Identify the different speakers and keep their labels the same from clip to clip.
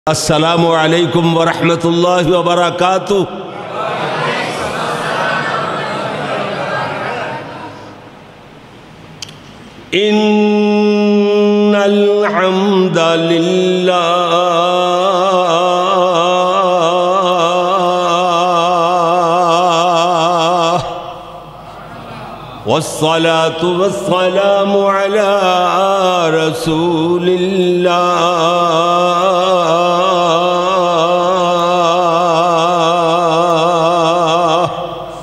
Speaker 1: السلام علیکم ورحمۃ اللہ وبرکاتہ۔ ان الحمد للہ والصلاة والسلام على رسول الله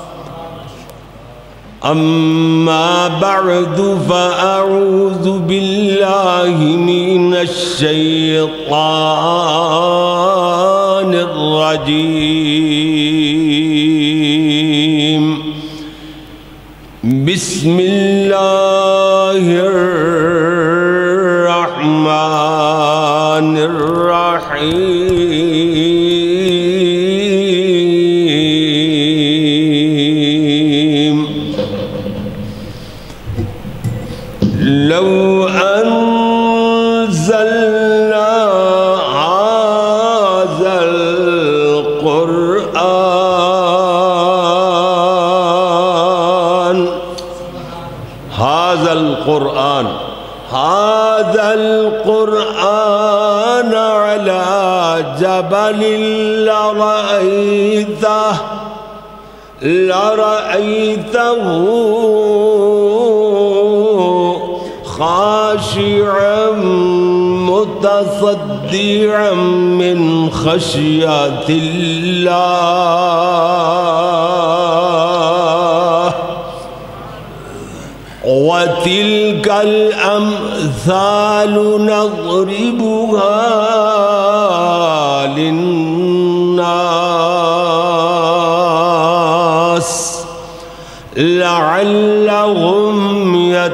Speaker 1: أما بعد فأعوذ بالله من الشيطان الرجيم بسم اللہ الرحمن الرحیم لو انزلنا هذا القرآن على جبل لرأيته خاشعا متصدعا من خشية الله وتلك الأمثال نضربها للناس لعلهم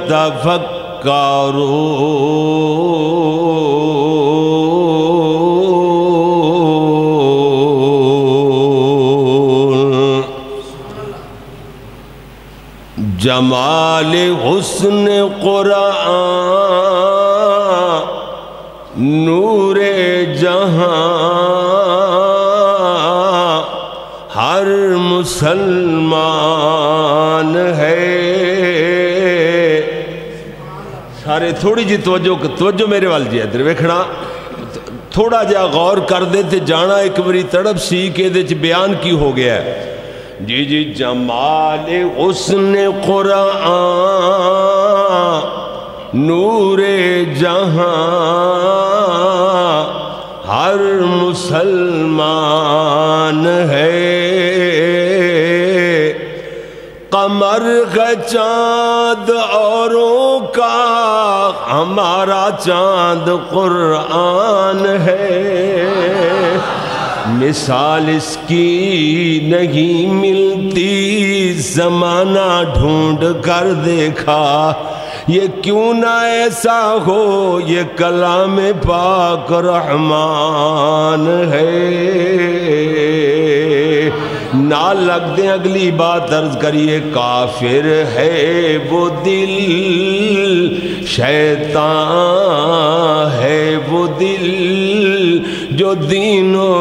Speaker 1: يتفكرون جمال حسن قرآن نور جہاں ہر مسلمان ہے۔ سارے تھوڑی جی توجہ میرے وال جی ادھر ویکھنا، تھوڑا جا غور کر دے تے جانا ایک بری تڑپ سی کے دے بیان کی ہو گیا ہے۔ جی جمال حسن قرآن نور جہاں ہر مسلمان ہے۔ قمر کا چاند اوروں کا ہمارا چاند قرآن ہے۔ مثال اس کی نہیں ملتی، زمانہ ڈھونڈ کر دیکھا، یہ کیوں نہ ایسا ہو، یہ کلام پاک رحمان ہے۔ نہ لگ دیں اگلی بات عرض کریے، کافر ہے وہ دل، شیطان ہے وہ دل، جو دین و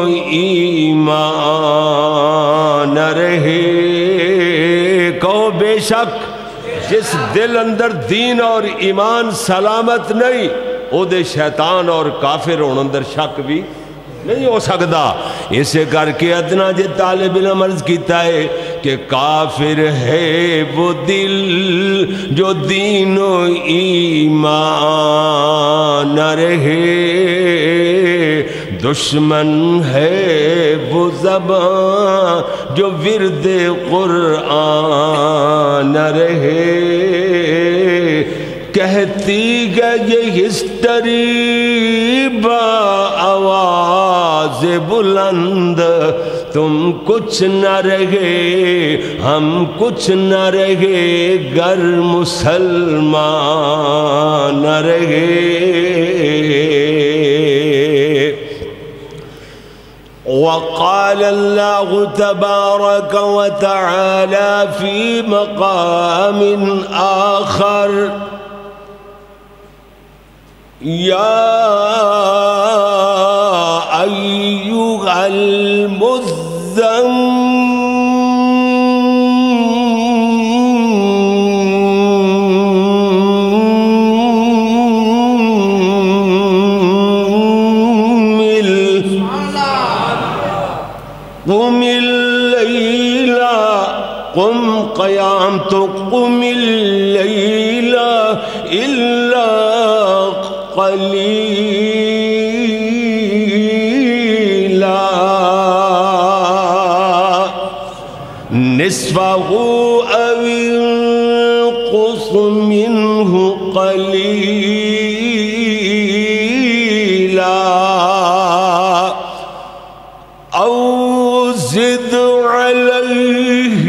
Speaker 1: ایمان نہ رہے۔ کہو بے شک جس دل اندر دین اور ایمان سلامت نہیں، او دے شیطان اور کافر ہون اندر شک بھی نہیں ہو سکتا۔ اسے کر کے ادنا جے طالب علم عرض کیتا ہے کہ کافر ہے وہ دل جو دین و ایمان نہ رہے، دشمن ہے وہ زبان جو ورد قرآن نہ رہے۔ کہتی گئی یہ ہسٹری با آواز بلند، تم کچھ نہ رہے ہم کچھ نہ رہے گر مسلمان نہ رہے۔ وقال اللہ تبارک وتعالی فی مقام آخر یا أيها المزمل قم الليل قم قيامت قم الليل إلا قليلا نصفه أو انقص منه قليلا أو زد عليه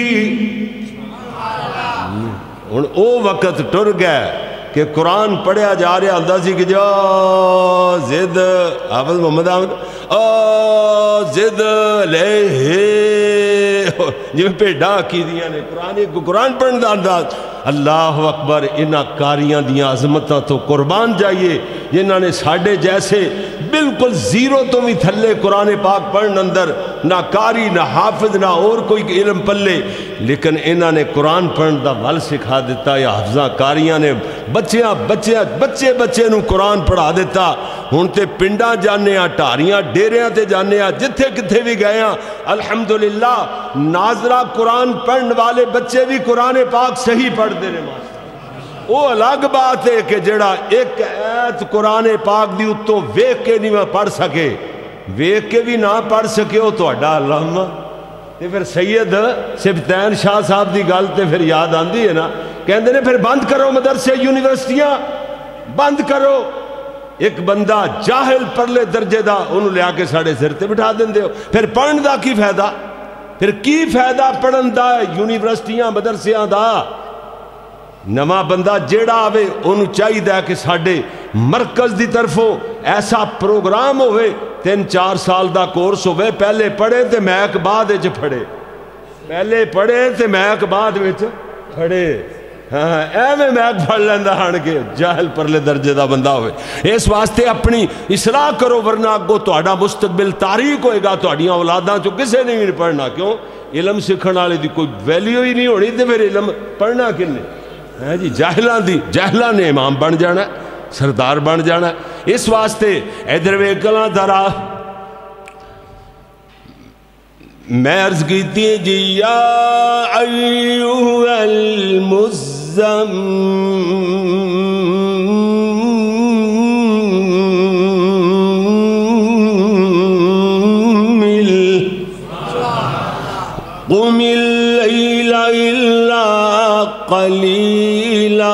Speaker 1: ہن او وقت ٹر گئے کہ قرآن پڑھیا جا رہا ہوندا سی کہ جو زد حافظ محمد احمد زد علیہ جی بھیڈاں عقیدیاں نے قرآن پڑھن دا انداز اللہ اکبر انہاں کاریاں دیاں عظمتاں تو قربان جائیے جنہاں نے ساڑھے جیسے بالکل زیرو تو بھی تھلے قرآن پاک پڑھن اندر نہ کاری نہ حافظ نہ اور کوئی علم پلے لیکن انہاں نے قرآن پڑھن دا ول سکھا دیتا یا حافظاں کاریاں نے بچے نو قرآن پڑھا دیتا ہن تے پنڈاں جانے ٹاریاں ڈیریاں تے جانے جتھے کتھے بھی گئے ہیں الحمدللہ ناظرہ قرآن پڑھن والے بچے بھی قرآن پاک صحیح پڑھ دے رہے ماشاءاللہ وہ الگ بات ہے کہ جڑا ایک ایت قرآن پاک دی اتوں ویکھ کے نہیں میں پڑھ سکے ویکھ کے بھی نہ پڑھ سکے ہو تو اڈا علامہ تے پھر سید سبتین شاہ صاحب دی گل تے پھر یاد آندی ہے نا کہندے نے پھر بند کرو مدرسے یونیورسٹیاں بند کرو ایک بندہ جاہل پرلے درجے دا انہوں لیا کے ساڑھے سر تے بٹھا دیں دے ہو پھر پڑھن دا کی فائدہ پھر کی فائدہ پڑھن دا یونیورسٹیاں مدرسیاں دا نواں بندہ جیڑا آوے انہوں چاہی دا کہ ساڑھے مرکز دی طرفوں ایسا پروگرام ہوئے 3-4 سال دا کورس ہوئے پہلے پڑھے تے میک بعد وچ پڑھے پہلے پڑھے تے میک بعد وچ پڑھے ایویں میک پڑھ لیندہ ہن کے جاہل پرلے درجے دا بندہ ہوئے اس واسطے اپنی اصلاح کرو ورنہ اگو تہاڈا مستقبل تاریک ہوئے گا تہاڈیاں اولاداں چوں کسے نہیں پڑھنا کیوں علم سکھن والے دی کوئی ویلیو ہی نہیں ہونی تے پھر علم پڑھنا کنے جی جاہلاں نے امام بن جانا سردار بن جانا اس واسطے ادھر ویکلاں درا میں عرض کیتی ہے جی یا ایوہ المزمل قم اللیل الا قلیلا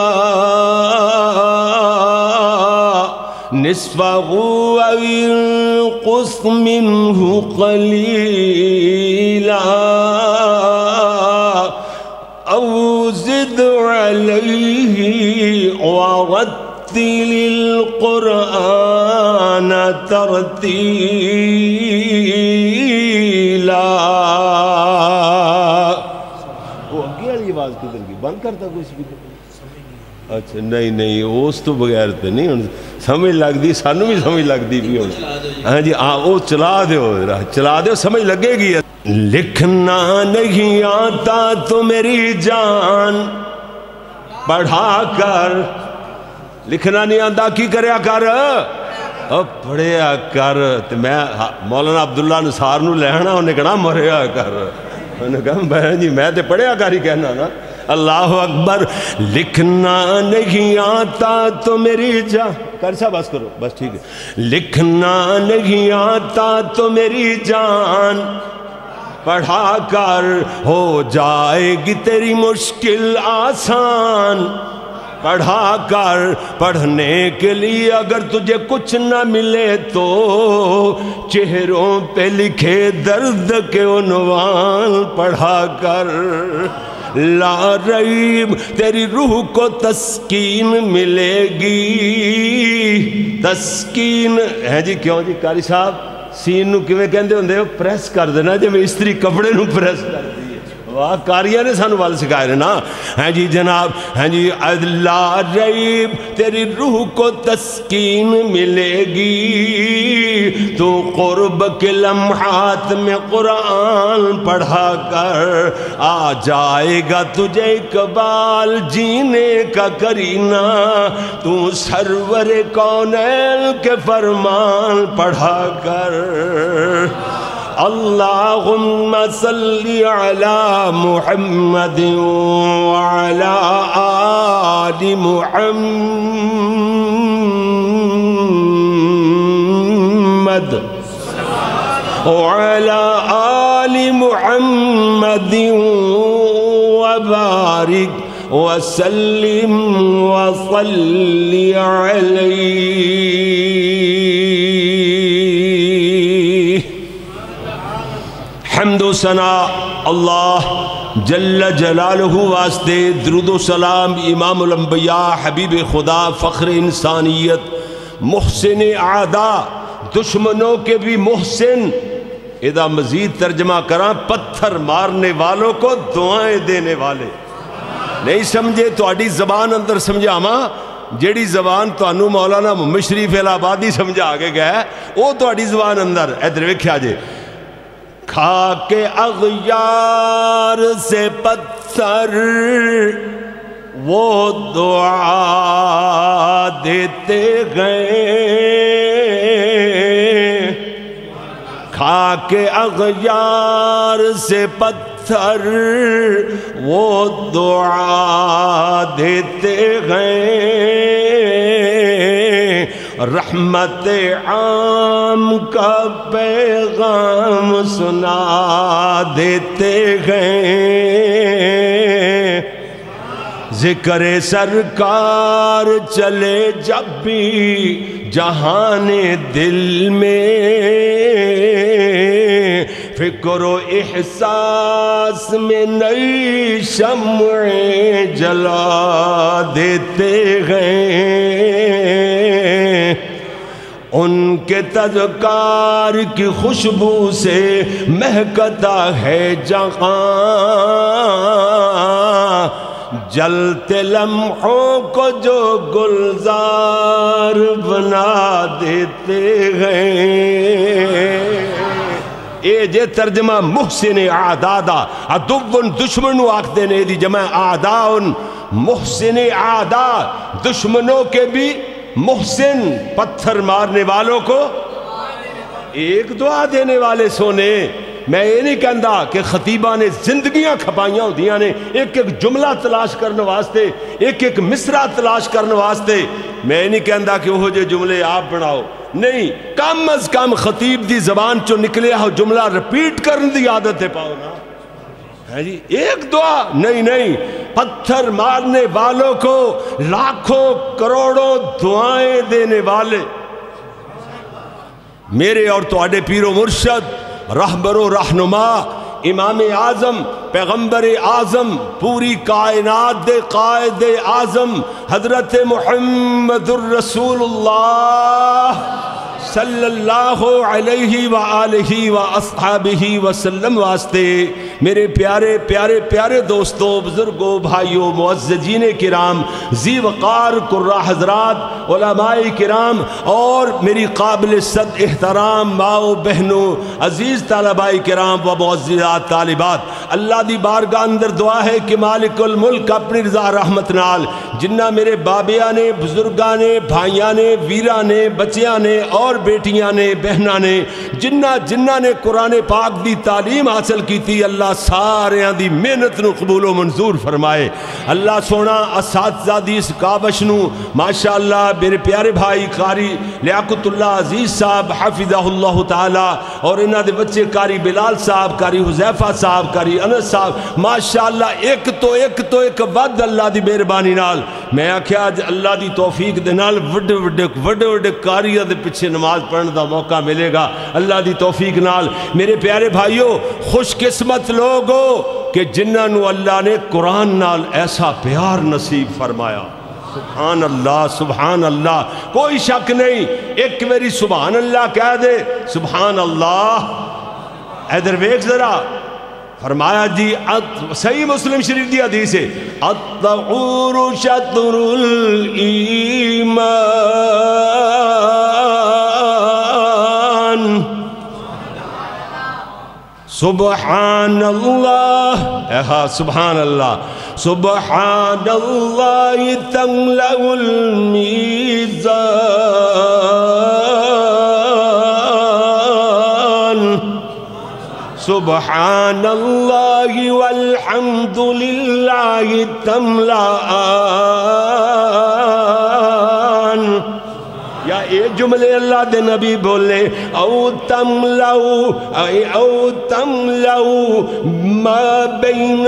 Speaker 1: نصفه أو انقص منه قليلا أو زد عليه ورتل القرآن ترتيلا وہ اگے والی آواز کدھر کی بند کرتا کوئی سپیکر اچھا نہیں اس تو بغیر تے نہیں سمجھ لگ دی سانو بھی سمجھ لگ دی بھی ہاں جی وہ چلا دیو سمجھ لگے گی لکھنا نہیں آتا تو میری جان پڑھا کر لکھنا نہیں آتا کی کریا کر پڑھیا کر میں مولانا عبداللہ نصار نو لہنا انہیں کہنا مریا کر انہیں کہا بہن جی میں تے پڑھیا کر ہی کہنا نا اللہ اکبر لکھنا نہیں آتا تو میری جان کر سا بس کرو بس ٹھیک ہے لکھنا نہیں آتا تو میری جان پڑھا کر ہو جائے گی تیری مشکل آسان پڑھا کر پڑھنے کے لیے اگر تجھے کچھ نہ ملے تو چہروں پہ لکھے درد کے عنوان پڑھا کر لا ریب تیری روح کو تسکین ملے گی تسکین ہے جی کیوں جی قاری صاحب سین نو کیویں کہندے ہوندے ہو پریس کر دینا جی میں استری کپڑے نو پریس کر دی واہ کاریاں نے سانو وال سکھائے نا. ہیں جی جناب, ہیں جی لا ریب تیری روح کو تسکین ملے گی, تو قرب کے لمحات میں قرآن پڑھا کر, آ جائے گا تجھے اقبال جینے کا کرینہ, تو سرور کونین کے فرمان پڑھا کر. اللہم صلی علی محمد وعلی آل محمد وعلی آل محمد وبارک وسلم وصلی علیہ. حمد و ثنا اللہ جل جلالہ واسطے, درود و سلام امام الانبیاء حبیب خدا فخر انسانیت محسن اعداء دشمنوں کے بھی محسن. ادا مزید ترجمہ کراں پتھر مارنے والوں کو دعائیں دینے والے. نہیں سمجھے تو اڈی زبان اندر سمجھا ماں, جیڑی زبان تو انو مولانا محمد شریف الہبادی سمجھا آگے گیا وہ تو اڈی زبان اندر. ادھر ویکھیا جے, کھا کے اغیار سے پتھر وہ دعا دیتے گئے, کھا کے اغیار سے پتھر وہ دعا دیتے گئے, رحمت عام کا پیغام سنا دیتے گئے. ذکر سرکار چلے جب بھی جہان دل میں, فکر و احساس میں نئی شمعیں جلا دیتے گئے. ان کے تذکار کی خوشبو سے مہکتا ہے جہاں, جلتے لمحوں کو جو گلزار بنا دیتے گئے. اے جے ترجمہ محسن اعدادا, عدوٌ دشمن آکھتے نے دی جمع اعداء, محسن اعداء دشمنوں کے بھی محسن, پتھر مارنے والوں کو ایک دعا دینے والے سونے. میں یہ نہیں کہندا کہ خطیبہ نے زندگیاں کھپائیاں ہوندیاں نے ایک ایک جملہ تلاش کرنے واسطے, ایک ایک مصرع تلاش کرنے واسطے. میں یہ نہیں کہندا کہ وہ جو جملے آپ بناؤ, نہیں, کم از کم خطیب دی زبان چو نکلے ہو جملہ رپیٹ کرن دی عادت ہے پاؤ نا. ہے جی ایک دعا نہیں, پتھر مارنے والوں کو لاکھوں کروڑوں دعائیں دینے والے. میرے اور تواڈے پیر و مرشد, رہبر و رہنما, امام اعظم, پیغمبر اعظم, پوری کائنات دے قائد اعظم حضرت محمد الرسول اللہ صلی اللہ علیہ وآلہ واصحابہ وسلم واسطے میرے پیارے پیارے پیارے دوستوں, بزرگوں, بھائیوں, معززین کرام, ذی وقار قرہ حضرات, علماء کرام اور میری قابل صد احترام ماؤ بہنوں, عزیز طالباء کرام و معززات طالبات, اللہ دی بارگاہ اندر دعا ہے کہ مالک الملک اپنی رضا رحمت نال جنہ میرے بابیاں نے, بزرگاں نے, بھائیاں نے, ویراں نے, بچیاں نے اور بیٹیاں نے, بہناں نے, جنہ نے قرآن پاک دی تعلیم حاصل کی تھی, اللہ سارے دی محنت نو قبول و منظور فرمائے. اللہ سونا اساتذہ دی اس کابش نو ماشاءاللہ میرے پیارے بھائی قاری لیاقت اللہ عزیز صاحب حفظہ اللہ تعالی اور انہاں دے بچے قاری بلال صاحب, قاری حذیفہ صاحب, قاری انس صاحب, ماشاءاللہ ایک تو ایک ود اللہ دی مہربانی نال میں آکھیا اللہ دی توفیق دے نال وڈے قاریاں دے پیچھے نماز پڑھنے دا موقع ملے گا اللہ دی توفیق نال. میرے پیارے بھائیوں, خوش قسمت لوگ ہو کہ جنہاں نو اللہ نے قرآن نال ایسا پیار نصیب فرمایا. سبحان اللہ, سبحان اللہ, کوئی شک نہیں. ایک میری سبحان اللہ کہہ دے, سبحان اللہ. ادھر ویکھ ذرا, فرمایا جی صحیح مسلم شریف دی حدیث ہے الطہور شطر الایمان سبحان اللہ سبحان اللہ سبحان اللہ تملأ المیزان سبحان اللہ والحمد للہ تملأان یا ایک جملے اللہ دے نبی بولے او تملأ ما بین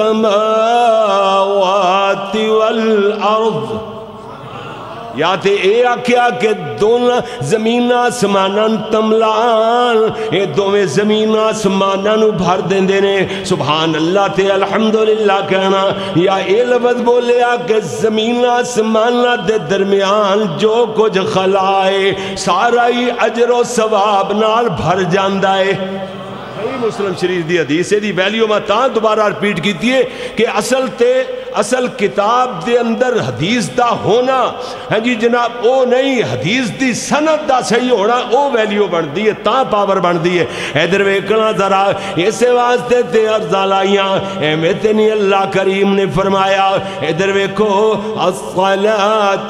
Speaker 1: السماوات والارض یا تے اے آکھیا کہ دونوں زمین آسماناں تملان اے دوویں زمین آسماناں نو بھر دیندے نے سبحان اللہ تے الحمدللہ کہنا یا اے لفظ بولیا کہ زمین آسماناں دے درمیان جو کچھ خلائے سارا ہی اجر و ثواب نال بھر جاندا ہے مسلم شریف دی حدیث دی ویلیو میں تاں دوبارہ ریپیٹ کیتی ہے کہ اصل کتاب دے اندر حدیث دا ہونا ہے جی جناب او نہیں حدیث دی سند دا صحیح ہونا او ویلیو بن دی ہے تاں پاور بن دی ہے ادھر ویکھنا ذرا اسے واسطے تے ارزاں لائیاں ایویں تے نہیں اللہ کریم نے فرمایا ادھر ویکھو الصلاۃ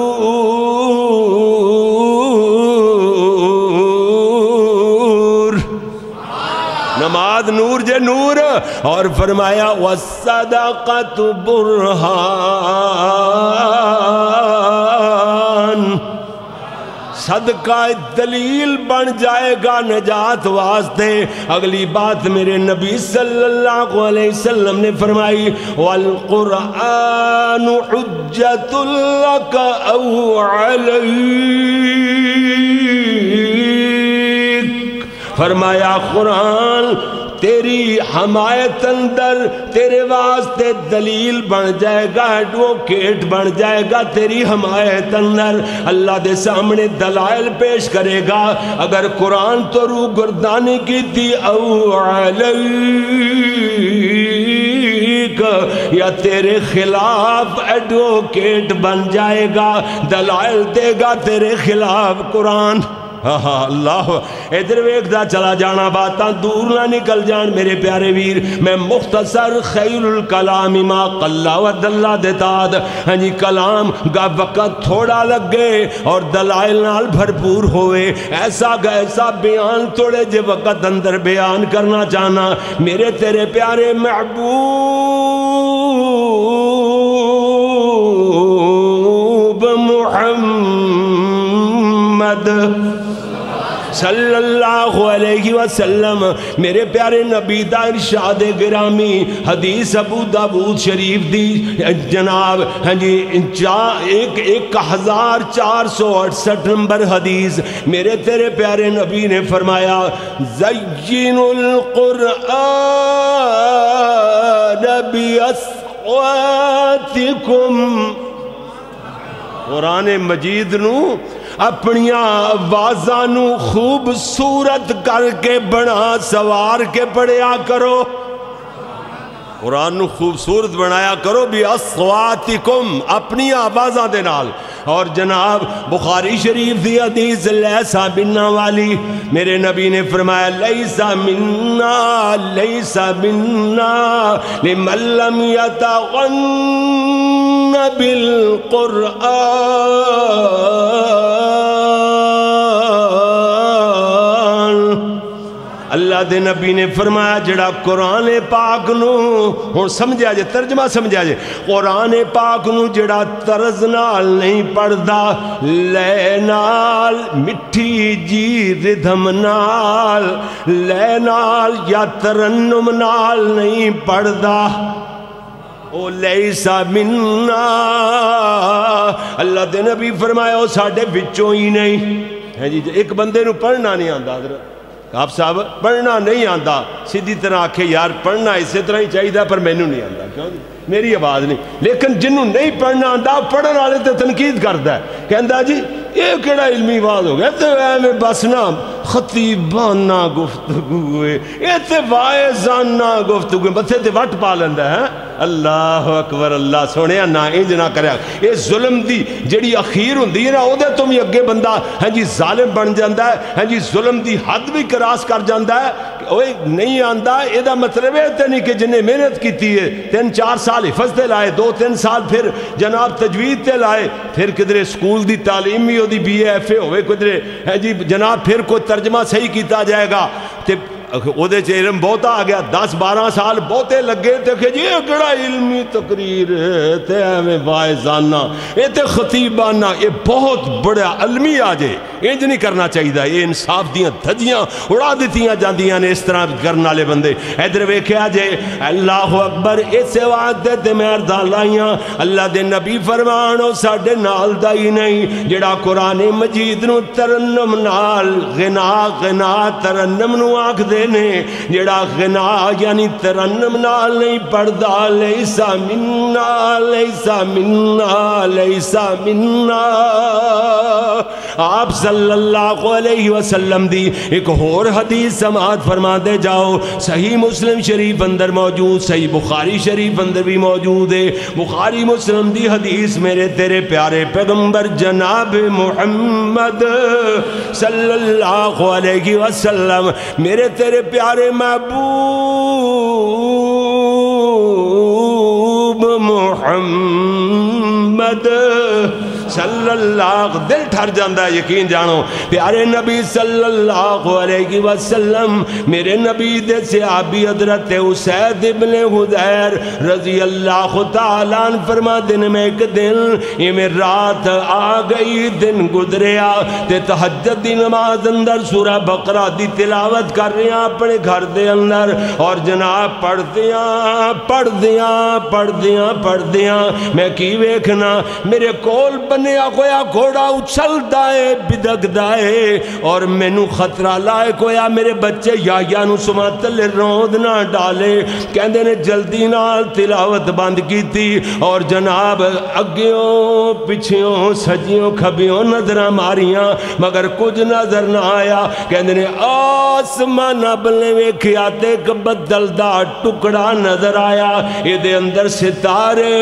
Speaker 1: نور نماز نور جے نور اور فرمایا والصدقۃ برہان صدقہ دلیل بن جائے گا نجات واسطے اگلی بات میرے نبی صلی اللہ علیہ وسلم نے فرمائی والقرآن حجت لک او علیک فرمایا قرآن تیری حمایت اندر تیرے واسطے دلیل بن جائے گا ایڈوکیٹ بن جائے گا تیری حمایت اندر اللہ دے سامنے دلائل پیش کرے گا اگر قرآن تو روح گردانی کی تھی او علیک یا تیرے خلاف ایڈوکیٹ بن جائے گا دلائل دے گا تیرے خلاف قرآن اللہ ادھر ویکھدا چلا جانا باتاں دور نہ نکل جان میرے پیارے ویر میں مختصر خیر الکلام ما قل و دل دیتاد ہاں جی کلام کا وقت تھوڑا لگ گئے اور دلائل نال بھرپور ہوئے ایسا بیان تھوڑے جے وقت اندر بیان کرنا چاہنا میرے تیرے پیارے محبوب محمد صلی اللہ علیہ وسلم میرے پیارے نبی دا ارشاد گرامی حدیث ابو داود شریف دی جناب ہاں جی 1468 نمبر حدیث میرے تیرے پیارے نبی نے فرمایا زین القرآن باصواتکم قرآن مجید نو اپنی آوازاں نو خوبصورت کر کے بنا سوار کے پڑھیا کرو قرآن نو خوبصورت بنایا کرو بھی اصواتکم اپنی آوازاں دے نال اور جناب بخاری شریف دی حدیث لیسا بننا والی میرے نبی نے فرمایا لیسا منا لمن لم یتغن بالقرآن اللہ دے نبی نے فرمایا جڑا قرآن پاک نو ہن سمجھا جے ترجمہ سمجھا جے قرآن پاک نو جڑا طرز نال نہیں پڑھدا لے نال مٹھی جی ردھم نال لے نال یا ترنم نال نہیں پڑھدا او لیسا مننا اللہ دے نبی فرمایا او ساڑھے بچوں ہی نہیں ہے جی ایک بندے نو پڑھنا نہیں آندہ حضرت آپ صاحب پڑھنا نہیں آندہ سیدھی طرح آکھے یار پڑھنا اسے طرح ہی چاہیے دا پر میں نو نہیں آندہ کیوں میری آواز نہیں لیکن جنہوں نہیں پڑھنا آندہ پڑھن والے تے تنقید کرتا ہے کہندہ جی یہ کیڑا علمی آواز ہو گیا تو میں بس نا خطیبانہ گفتگو ہے، یہ تے واعظانہ گفتگو ہے، متھے تے وٹ پا لیندا ہے۔ اللہ اکبر، اللہ سونے نہ انج نہ کریا۔ یہ ظلم دی جڑی اخیر ہوندی ہے نا، او دے تو بھی اگے بندہ ہاں جی ظالم بن جاندا ہے، ہاں جی ظلم دی حد بھی کراس کر جاندا ہے۔ اوے نہیں آندا، اے دا مطلب ہے تے نہیں کہ جن نے محنت کیتی ہے 3-4 سال حفظ تے لائے، 2-3 سال پھر جناب تجوید تے لائے، پھر کدھر سکول دی تعلیم بھی دی BA FA ہوئے، کدھر ہے جی جناب پھر کوئی ترجمہ صحیح کیتا جائے گا تے او دے علم بہتا آ گیا، 10-12 سال بہتے لگے تے کہ جی یہ کڑا علمی تقریر ہے تے ایویں واعظانہ، یہ تے خطیبانہ، یہ بہت بڑا علمی آ جائے، انج نہیں کرنا چاہیے۔ یہ انصاف دیاں دھجیاں اڑا دیتیاں جاندیاں نے اس طرح کرنے والے بندے۔ ادھر ویکھیا جے، اللہ اکبر، اس واسطے تے میں عرضاں لائیاں، اللہ دے نبی فرمان او ساڈے نال دا ہی نہیں جڑا قرآن مجید نو ترنم نال غنا ترنم نو آکھ دے نے، جڑا غنا یعنی ترنم نال نہیں پڑھدا، لیسا منا لیسا منا لیسا منا۔ آپ صلی اللہ علیہ وسلم دی ایک اور حدیث سماعت فرما دے جاؤ، صحیح مسلم شریف اندر موجود، صحیح بخاری شریف اندر بھی موجود ہے۔ بخاری مسلم دی حدیث، میرے تیرے پیارے پیغمبر جناب محمد صلی اللہ علیہ وسلم، میرے تیرے پیارے محبوب محمد صلی اللہ، دل ٹھر جاندہ ہے، یقین جانو پیارے نبی صلی اللہ علیہ وسلم، میرے نبی دے صحابی حضرت اسید ابن حضیر رضی اللہ تعالیٰ عنہ فرما دن میں ایک دن یہ میں رات آ گئی، دن گزریا تے تہجد دی نماز اندر سورہ بقرہ دی تلاوت کر رہے ہیں اپنے گھر دے اندر، اور جناب پڑھ دیاں میں کی ویکھنا، میرے کول بنیا کویا گھوڑا اچھل دائے بدک دائے، اور مینو خطرہ لائے کویا میرے بچے یحییٰ نو سماتلے روند نہ ڈالے، کہندے نے جلدی نال تلاوت بند کی تھی، اور جناب اگیوں پچھیوں سجیوں کھبیوں نظرہ ماریاں مگر کچھ نظر نہ آیا، کہندے نے آسمان ابلے ویکھیا تے ایک بدل دا ٹکڑا نظر آیا، یہ دے اندر ستارے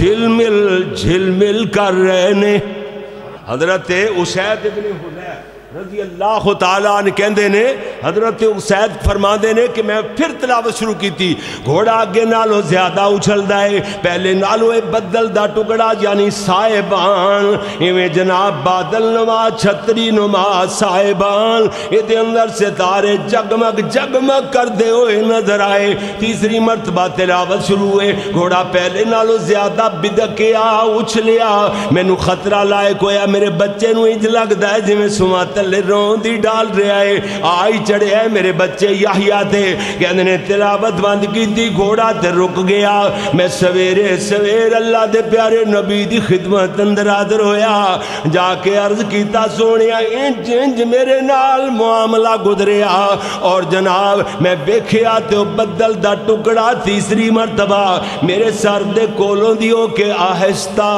Speaker 1: جھلمل کر رہے نے۔ حضرت اسید ابن حضیر رضی اللہ تعالیٰ عنہ کہندے نے، حضرت اسید فرما دے نے کہ میں پھر تلاوت شروع کی تھی، گھوڑا آگے نالو زیادہ اچھل دائے، پہلے نالو اے بدل دا ٹکڑا یعنی سائبان، ایویں جناب بادل نما چھتری نما سائبان، یہ دے اندر ستارے جگمگ کر دے ہوئے نظر آئے۔ تیسری مرتبہ تلاوت شروع ہوئے، گھوڑا پہلے نالو زیادہ بدکیا اچھلیا، میں نو خطرہ لائے کویا میرے بچے نو انج لگ دائے جی میں سماتا تلے روندی ڈال رہا ہے، آئی چڑھے ہے میرے بچے یحییٰ تھے، کہنے نے تلاوت بند کی تھی، گھوڑا تے رک گیا، میں سویر اللہ دے پیارے نبی دی خدمت اندر حاضر ہویا، جا کے عرض کیتا سونیا انج میرے نال معاملہ گزریا، اور جناب میں بیکھیا تے بدل دا ٹکڑا تیسری مرتبہ میرے سر دے کولوں دیو کہ آہستہ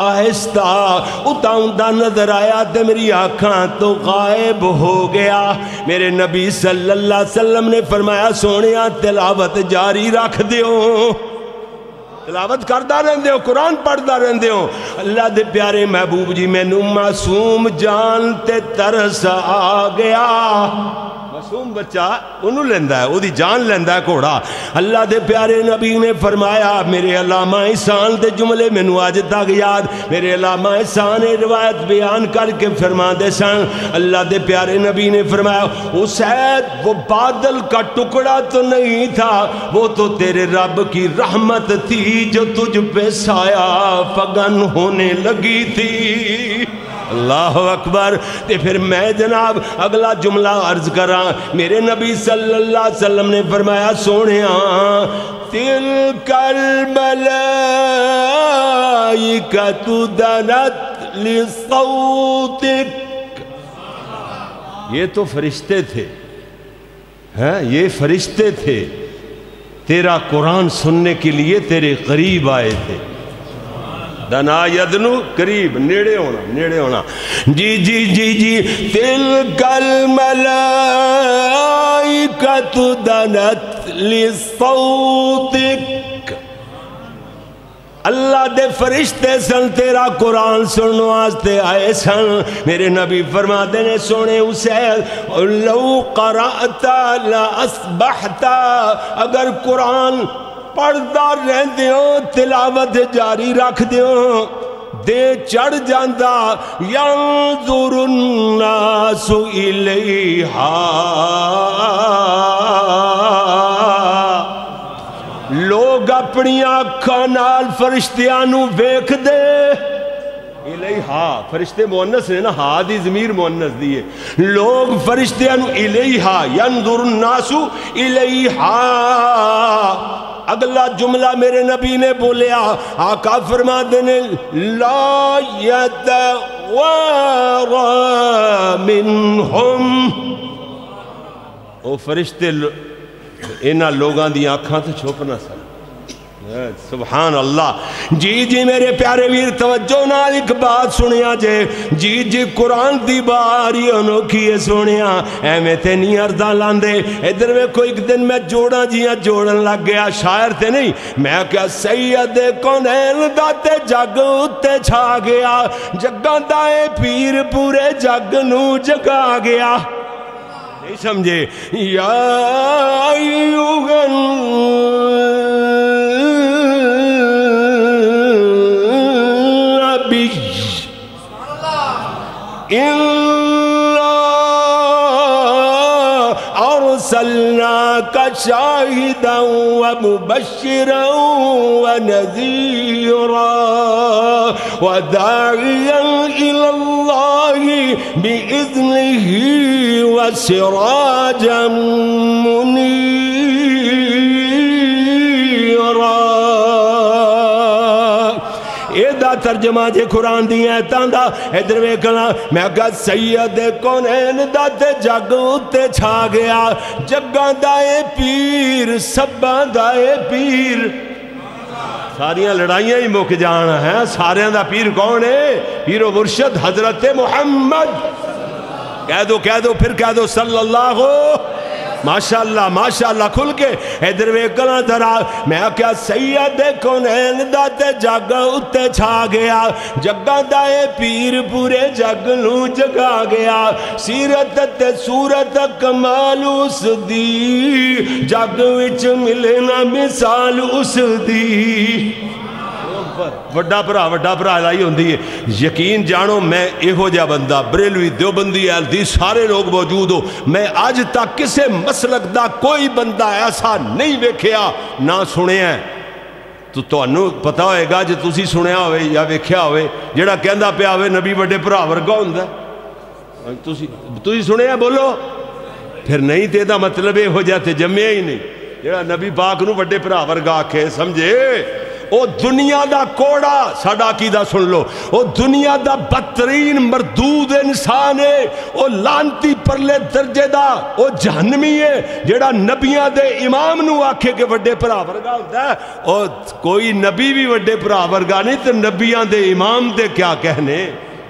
Speaker 1: اتاؤں دا نظر آیا تے میری آنکھاں تو غائب ہو گیا۔ میرے نبی صلی اللہ علیہ وسلم نے فرمایا سونیا تلاوت جاری رکھ دیو، تلاوت کردہ رہندے ہو، قرآن پڑھدہ رہندے ہو۔ اللہ دے پیارے محبوب جی میں نو معصوم جان تے ترس آ گیا، معصوم بچہ انہوں لیندہ ہے، وہ دی جان لیندہ ہے گھوڑا۔ اللہ دے پیارے نبی نے فرمایا، میرے علامہ احسان دے جملے میں نو آج تک یاد، میرے علامہ احسان روایت بیان کر کے فرما دے سن، اللہ دے پیارے نبی نے فرمایا اسید وہ بادل کا ٹکڑا تو نہیں تھا، وہ تو تیرے رب کی رحمت تھی جو تجھ پہ سایہ فگن ہونے لگی تھی۔ اللہ اکبر۔ تے پھر میں جناب اگلا جملہ عرض کراں، میرے نبی صلی اللہ علیہ وسلم نے فرمایا سونیاں تلک الملائکۃ دنت لصوتک، یہ تو فرشتے تھے، یہ فرشتے تھے تیرا قرآن سننے کے لیے تیرے قریب آئے تھے۔ دنا یدنو قریب نیڑے ہونا جی جی جی جی تلک الملائکۃ دنت لصوتک اللہ دے فرشتے سن تیرا قرآن سننے واسطے آئے سن میرے نبی فرماتے نے سونے اسے لو قرأتا لأصبحتا اگر قرآن پڑھدا رہندے ہو تلاوت جاری رکھ دیو دے چڑھ جاندہ ینظر الناس الیہا لوگ اپنی آنکھاں نال فرشتیانو ویکھ دے الیہا فرشتے مؤنث نے نا ہا دی ضمیر مؤنث دی ہے لوگ فرشتیانو الیہا ینظر الناس الیہا اگلا جملہ میرے نبی نے بولیا آقا فرما دینے لا یتوارا منہم او فرشتے انہاں لوگاں دی آنکھاں تو چھپ نہ سن سبحان اللہ جی جی میرے پیارے ویر توجہ نال ایک بات سنیا جے جی جی قرآن دی باری انوکھی ہے سنیا اے میں تے نہیں اردہ لاندے ادھر میں کوئی ایک دن میں جوڑا جیاں جوڑن لگ گیا شاعر تے نہیں میں کیا سید کونین دا تے جگ اتے چھا گیا جگاں دائے پیر پورے جگ نو جگا گیا نہیں سمجھے یا ایوہن نبی ارسلناک شاہدا ومبشرا ونذیرا وداعیا الى اللہ بإذنہ وسراجا منیرا ایدہ ترجمہ جے قرآن دی ایتاں دا ادھر ویکھنا میں کہا سید کونین دا تے جگ اتے چھا گیا جگاں دائے پیر سباں دائے پیر ساریاں لڑائیاں ہی مک جانا ہے ساریاں دا پیر کون ہے پیر و مرشد حضرت محمد کہہ دو پھر کہہ دو صلی اللہ ماشاءاللہ کھل کے ادھر ویکھنا ذرا میں کیا سید کونین دا تے جگ اتے چھا گیا جگاں دائے پیر پورے جگ نو جگا گیا سیرت تے صورت کمال اس دی جگ وچ ملے نہ مثال اس دی وڈا بھرا لائی ہوندی ہے یقین جانو میں ایہو جا بندہ بریلوی دیوبندی اہلدی سارے لوگ موجود ہو میں آج تک کسے مسلک دا کوئی بندہ ایسا نہیں ویکھیا نہ سنے ہیں تو انہوں پتا ہوئے گا جے تسی سنیا ہوئے یا ویکھیا ہوئے جڑا کہندہ پہ آوے نبی بڑے بھرا ورگا ہوندہ تسی سنے ہیں بولو پھر نہیں تے دا مطلب ہو جاتے جمعے ہی نہیں جڑا نبی پاک نو بڑے بھرا ورگا کے سمجھے او دنیا دا کوڑا ساڑا عقیدہ سن لو او دنیا دا بدترین مردود انسان ہے او لانتی پرلے درجے دا او جہنمی ہے جیڑا نبیاں دے امام نو آکھے کہ وڈے پرا ورگا ہوتا ہے او کوئی نبی بھی وڈے پرا ورگا نہیں تو نبیاں دے امام دے کیا کہنے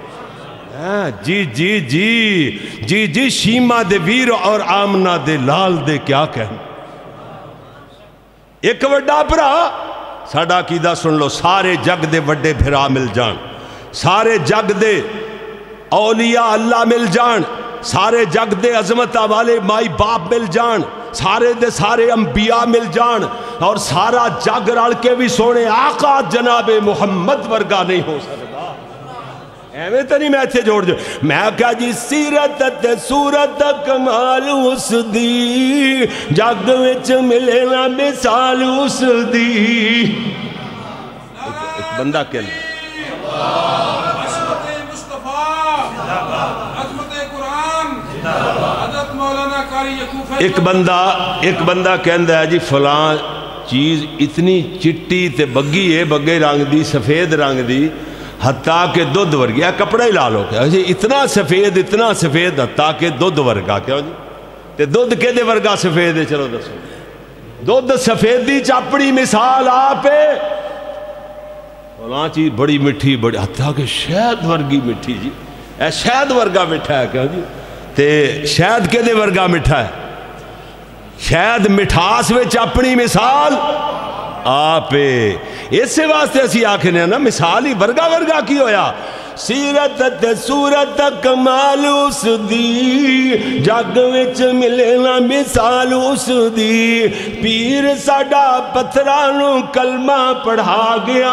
Speaker 1: جی شیمہ دے ویر اور آمنہ دے لال دے کیا کہنے ایک وڈا پرا ساڑا عقیدہ سن لو سارے جگ دے وڈے بھرا مل جان سارے جگ دے اولیاء اللہ مل جان سارے جگ دے عظمتہ والے مائی باپ مل جان سارے دے سارے انبیاء مل جان اور سارا جگ رل کے بھی سونے آقا جناب محمد ورگا نہیں ہو سکتا ایویں تو نہیں میں ایتھے جوڑ جو میں کہا جی سیرت تے صورت کمال اس دی جگ وچ ملے نا مثال اس دی ایک بندہ کہنا
Speaker 2: عظمت مصطفیٰ عظمت قرآن حضرت مولانا قاری یعقوب
Speaker 1: ایک بندہ کہندہ ہے جی فلاں چیز اتنی چٹی تے بگی ہے بگے رنگ دی سفید رنگ دی حتیٰ کہ دودھ ورگیا کپڑا ہی لالو کیا اتنا سفید حتیٰ کہ دودھ ورگا کیا جی تے دودھ کے دے ورگا سفید ہے چلو دسو دودھ سفیدی چاپڑی مثال آپ فلاں چیز بڑی میٹھی بڑی حتیٰ کہ شہد ورگی میٹھی جی اے شہد ورگا میٹھا ہے کیا جی تے شہد کدے ورگا میٹھا ہے شہد مٹھاس وچ اپنی مثال آپ اس واسطے اسی آکھنے نا مثال ہی ورگا کی ہویا سیرت تے صورت کمال اس دی جگ وچ ملے نا مثال اس دی پیر ساڈا پتھراں کلمہ پڑھا گیا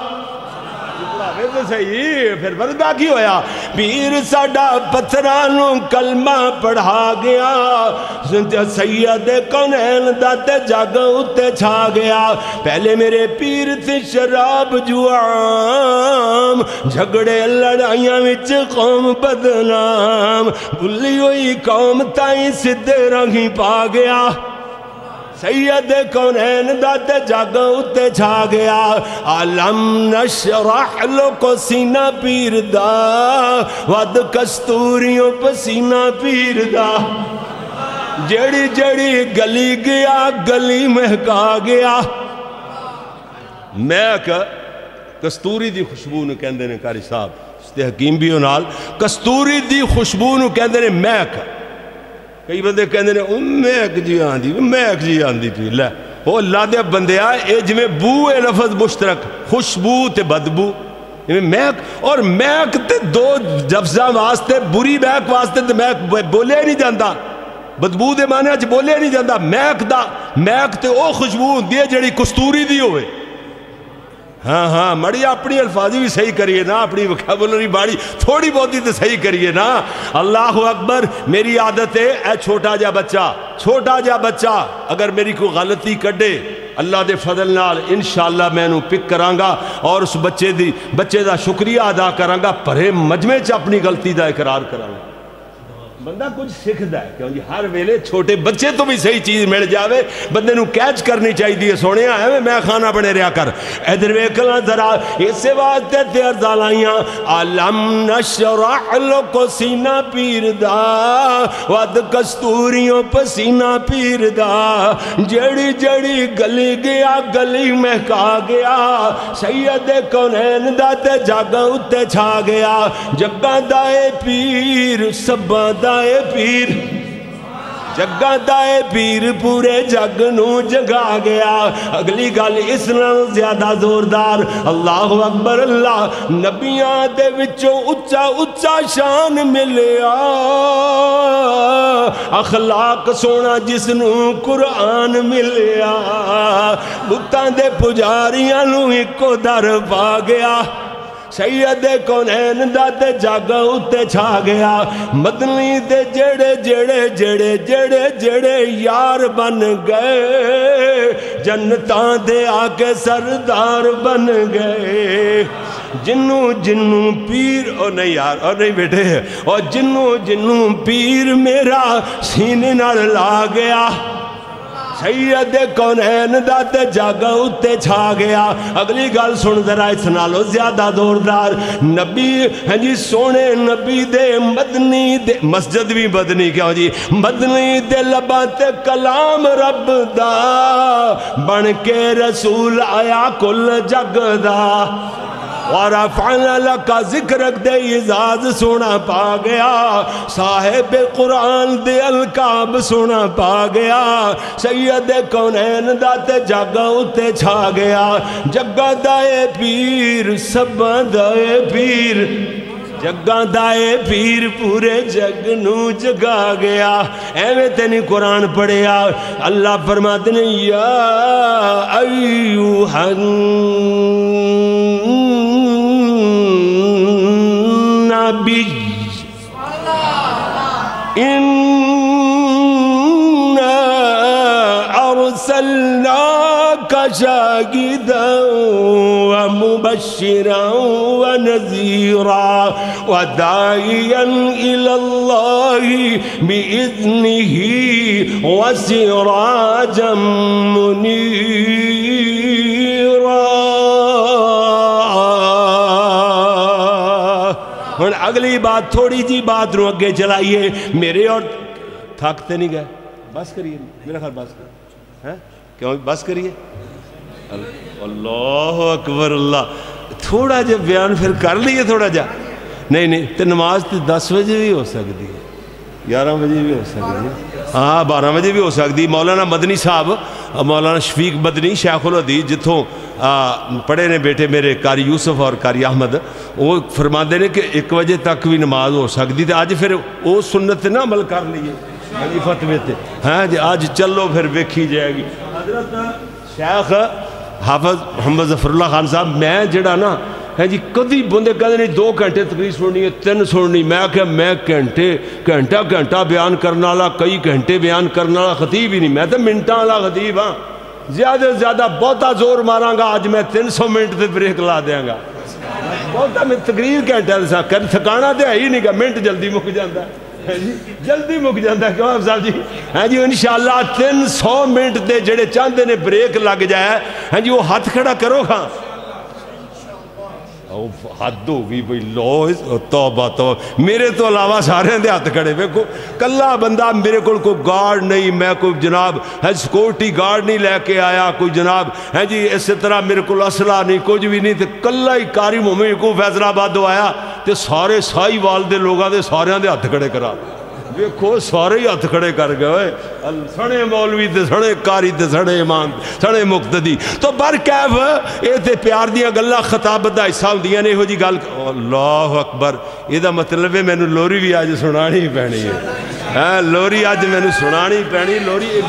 Speaker 1: صحیح پھر ورگا کی ہویا پیر ساڈا پتھراں کلمہ پڑھا گیا سید کونین دا تے جگ اتے چھا گیا پہلے میرے پیر تھے شراب جوام جھگڑے لڑائیاں وچ قوم بدنام بھلی ہوئی قوم تائیں سدھے رنگی پا گیا سید کونین دا تے جگ اتے چھا گیا علم نشرح لکو سینہ پیر دا ود کستوریوں پسینہ پیر دا جڑی جڑی گلی گیا گلی مہکا گیا مہک کستوری دی خوشبو نو کہندے نے قاری صاحب استے حکیم بھی ہونال کستوری دی خوشبو نو کہندے نے مہک کئی بندے کہندے نے مہک جی آندی پی لے وہ اللہ دے بندے آئے اے جمیں بو اے لفظ مشترک خوشبو تے بدبو مہک اور مہک تے دو جفزہ واسطے بری مہک واسطے تے مہک بولے نہیں جاندا بدبو دے معنی اچھ بولے نہیں جاندا مہک تے او خوشبو ہوندی ہے جڑی کستوری دی ہوئے ہاں مڑی اپنی الفاظی بھی صحیح کریے نا اپنی وکیبولری باڑی تھوڑی بہت ہی تو صحیح کریے نا اللہ اکبر میری عادت ہے اے چھوٹا جا بچہ اگر میری کوئی غلطی کڈے اللہ دے فضل نال انشاءاللہ میں انہوں پک کرانگا اور اس بچے دا شکریہ ادا کرانگا پرے مجمع چ اپنی غلطی دا اقرار کرانگا بندہ کچھ سکھدا ہے کیوں جی ہر ویلے چھوٹے بچے تو بھی صحیح چیز مل جاوے بندے نو کیچ کرنی چاہی دیئے سونے آئے میں خانہ بنے رہا کر ادھر ویکھنا ذرا اسے واسطے تے ارزالائیاں علم نشرح لکو سینہ پیر دا ود کستوریوں پسینہ پیر دا جڑی جڑی گلی گیا گلی مہکا گیا سید کونین دا تے جگ اتے چھا گیا جگہ دائے پیر سبا دائے پیر جگہ دائے پیر پورے جگ نو جگا گیا اگلی گل اس نال زیادہ زوردار اللہ اکبر اللہ نبیاں دے وچوں اچا شان ملیا اخلاق سونا جس نو قرآن ملیا بتاں دے پجاریاں نو ایکو در پا گیا سید کونین دا تے جگ اتے چھا گیا مدنی دے جڑے یار بن گئے جنتاں دے آکے سردار بن گئے جنوں پیر اور نہیں یار اور نہیں بیٹے اور جنوں پیر میرا سینے نال لا گیا سید کونین دا تے جگ اتے چھا گیا اگلی گل سن ذرا اس نالو زیادہ دوردار نبی ہیں جی سونے نبی دے مدنی دے مسجد بھی مدنی کیا جی مدنی دے لبات کلام رب دا بن کے رسول آیا کل جگ دا وَرَفْعَنَا لَكَ ذِكْرَكْ دے اعزاز سونا پا گیا صاحب قرآن دے القاب سونا پا گیا سید کونین دا تے جگ اتے چھا گیا جگہ دائے پیر سب دائے پیر جگہ دائے پیر پورے جگ نو جگا گیا ایوے تینی قرآن پڑھیا اللہ فرماتے ہیں یا ایوہا نبی اِنَّا أَرْسَلْنَاكَ شَاهِدًا وَمُبَشِّرًا وَنَذِيرًا وَدَاعِيًا إِلَى اللَّهِ بِإِذْنِهِ وَسِرَاجًا مُنِيرًا اگلی بات تھوڑی جی بات رو اگے چلائیے میرے اور تھکتے نہیں گئے بس کریے میرا خیال بس کریے کیوں بس کریے اللہ اکبر اللہ تھوڑا جا بیان پھر کر لیے تھوڑا جا. نہیں تو نماز تو 10 بجے بھی ہو سکتی ہے, 11 بجے بھی ہو سکتی ہے, ہاں 12 بجے بھی ہو سکتی. مولانا مدنی صاحب, مولانا شفیق مدنی شیخ الحدیث جتوں پڑھے نے بیٹے میرے قاری یوسف اور قاری احمد, وہ فرماتے ہیں کہ 1 بجے تک بھی نماز ہو سکتی. تو اج پھر وہ سنت نہ عمل کر لیے فتوے تے, ہاں جی اج چلو پھر ویکھی جائے گی. حضرت شیخ حافظ محمد ظفر اللہ خان صاحب, میں جڑا نا ہے جی کدی بندے کہتے نہیں 2 گھنٹے تقریر سننی ہے 3 سننی, میں کہ میں گھنٹہ بیان کرنے والا, کئی گھنٹے بیان کرنے والا خطیب ہی نہیں, میں تو منٹاں والا خطیب ہاں. زیادہ سے زیادہ بہتا زور ماراں گا اج میں 300 منٹ تے بریک لا دیاں گا. بہتا میں تقریر گھنٹہ تھکانا تو ہے ہی نہیں گا, منٹ جلدی مک جاتا ہے, جلدی مک جاتا ہے. کیوں آپ صاحب جی, ہاں جی انشاءاللہ 300 منٹ دے جڑے چاہتے نے بریک لگ جائے, ہاں جی وہ ہاتھ کھڑا کرو گا. حد ہو گئی بھئی, لو توبہ توبہ, میرے تو علاوہ سارے دے ہاتھ کھڑے. ویکھو کلا بندہ, میرے کو کوئی گارڈ نہیں, میں کوئی جناب ہے سیکورٹی گارڈ نہیں لے کے آیا, کوئی جناب ہے جی اسی طرح میرے کو اسلحہ نہیں, کچھ بھی نہیں. تے کلا ہی قاری محمد کو فیصل آباد آیا تے سارے سائی وال دے لوگاں دے سارے دے ہاتھ کھڑے کرا. ویکھو سارے ہی ہاتھ کھڑے کر گئے, سنے مولوی تے سنے قاری تے سنے امام سنے مقتدی. تو برکیف اے تے پیار دیاں گلاں خطابت دا حصہ ہوندیاں نے. ہو جی گل, اللہ اکبر, یہ دا مطلب ہے مینوں لوری بھی اج سنانی ہی پینی ہے. ہاں لوری اج مینوں سنانی پینی. لوری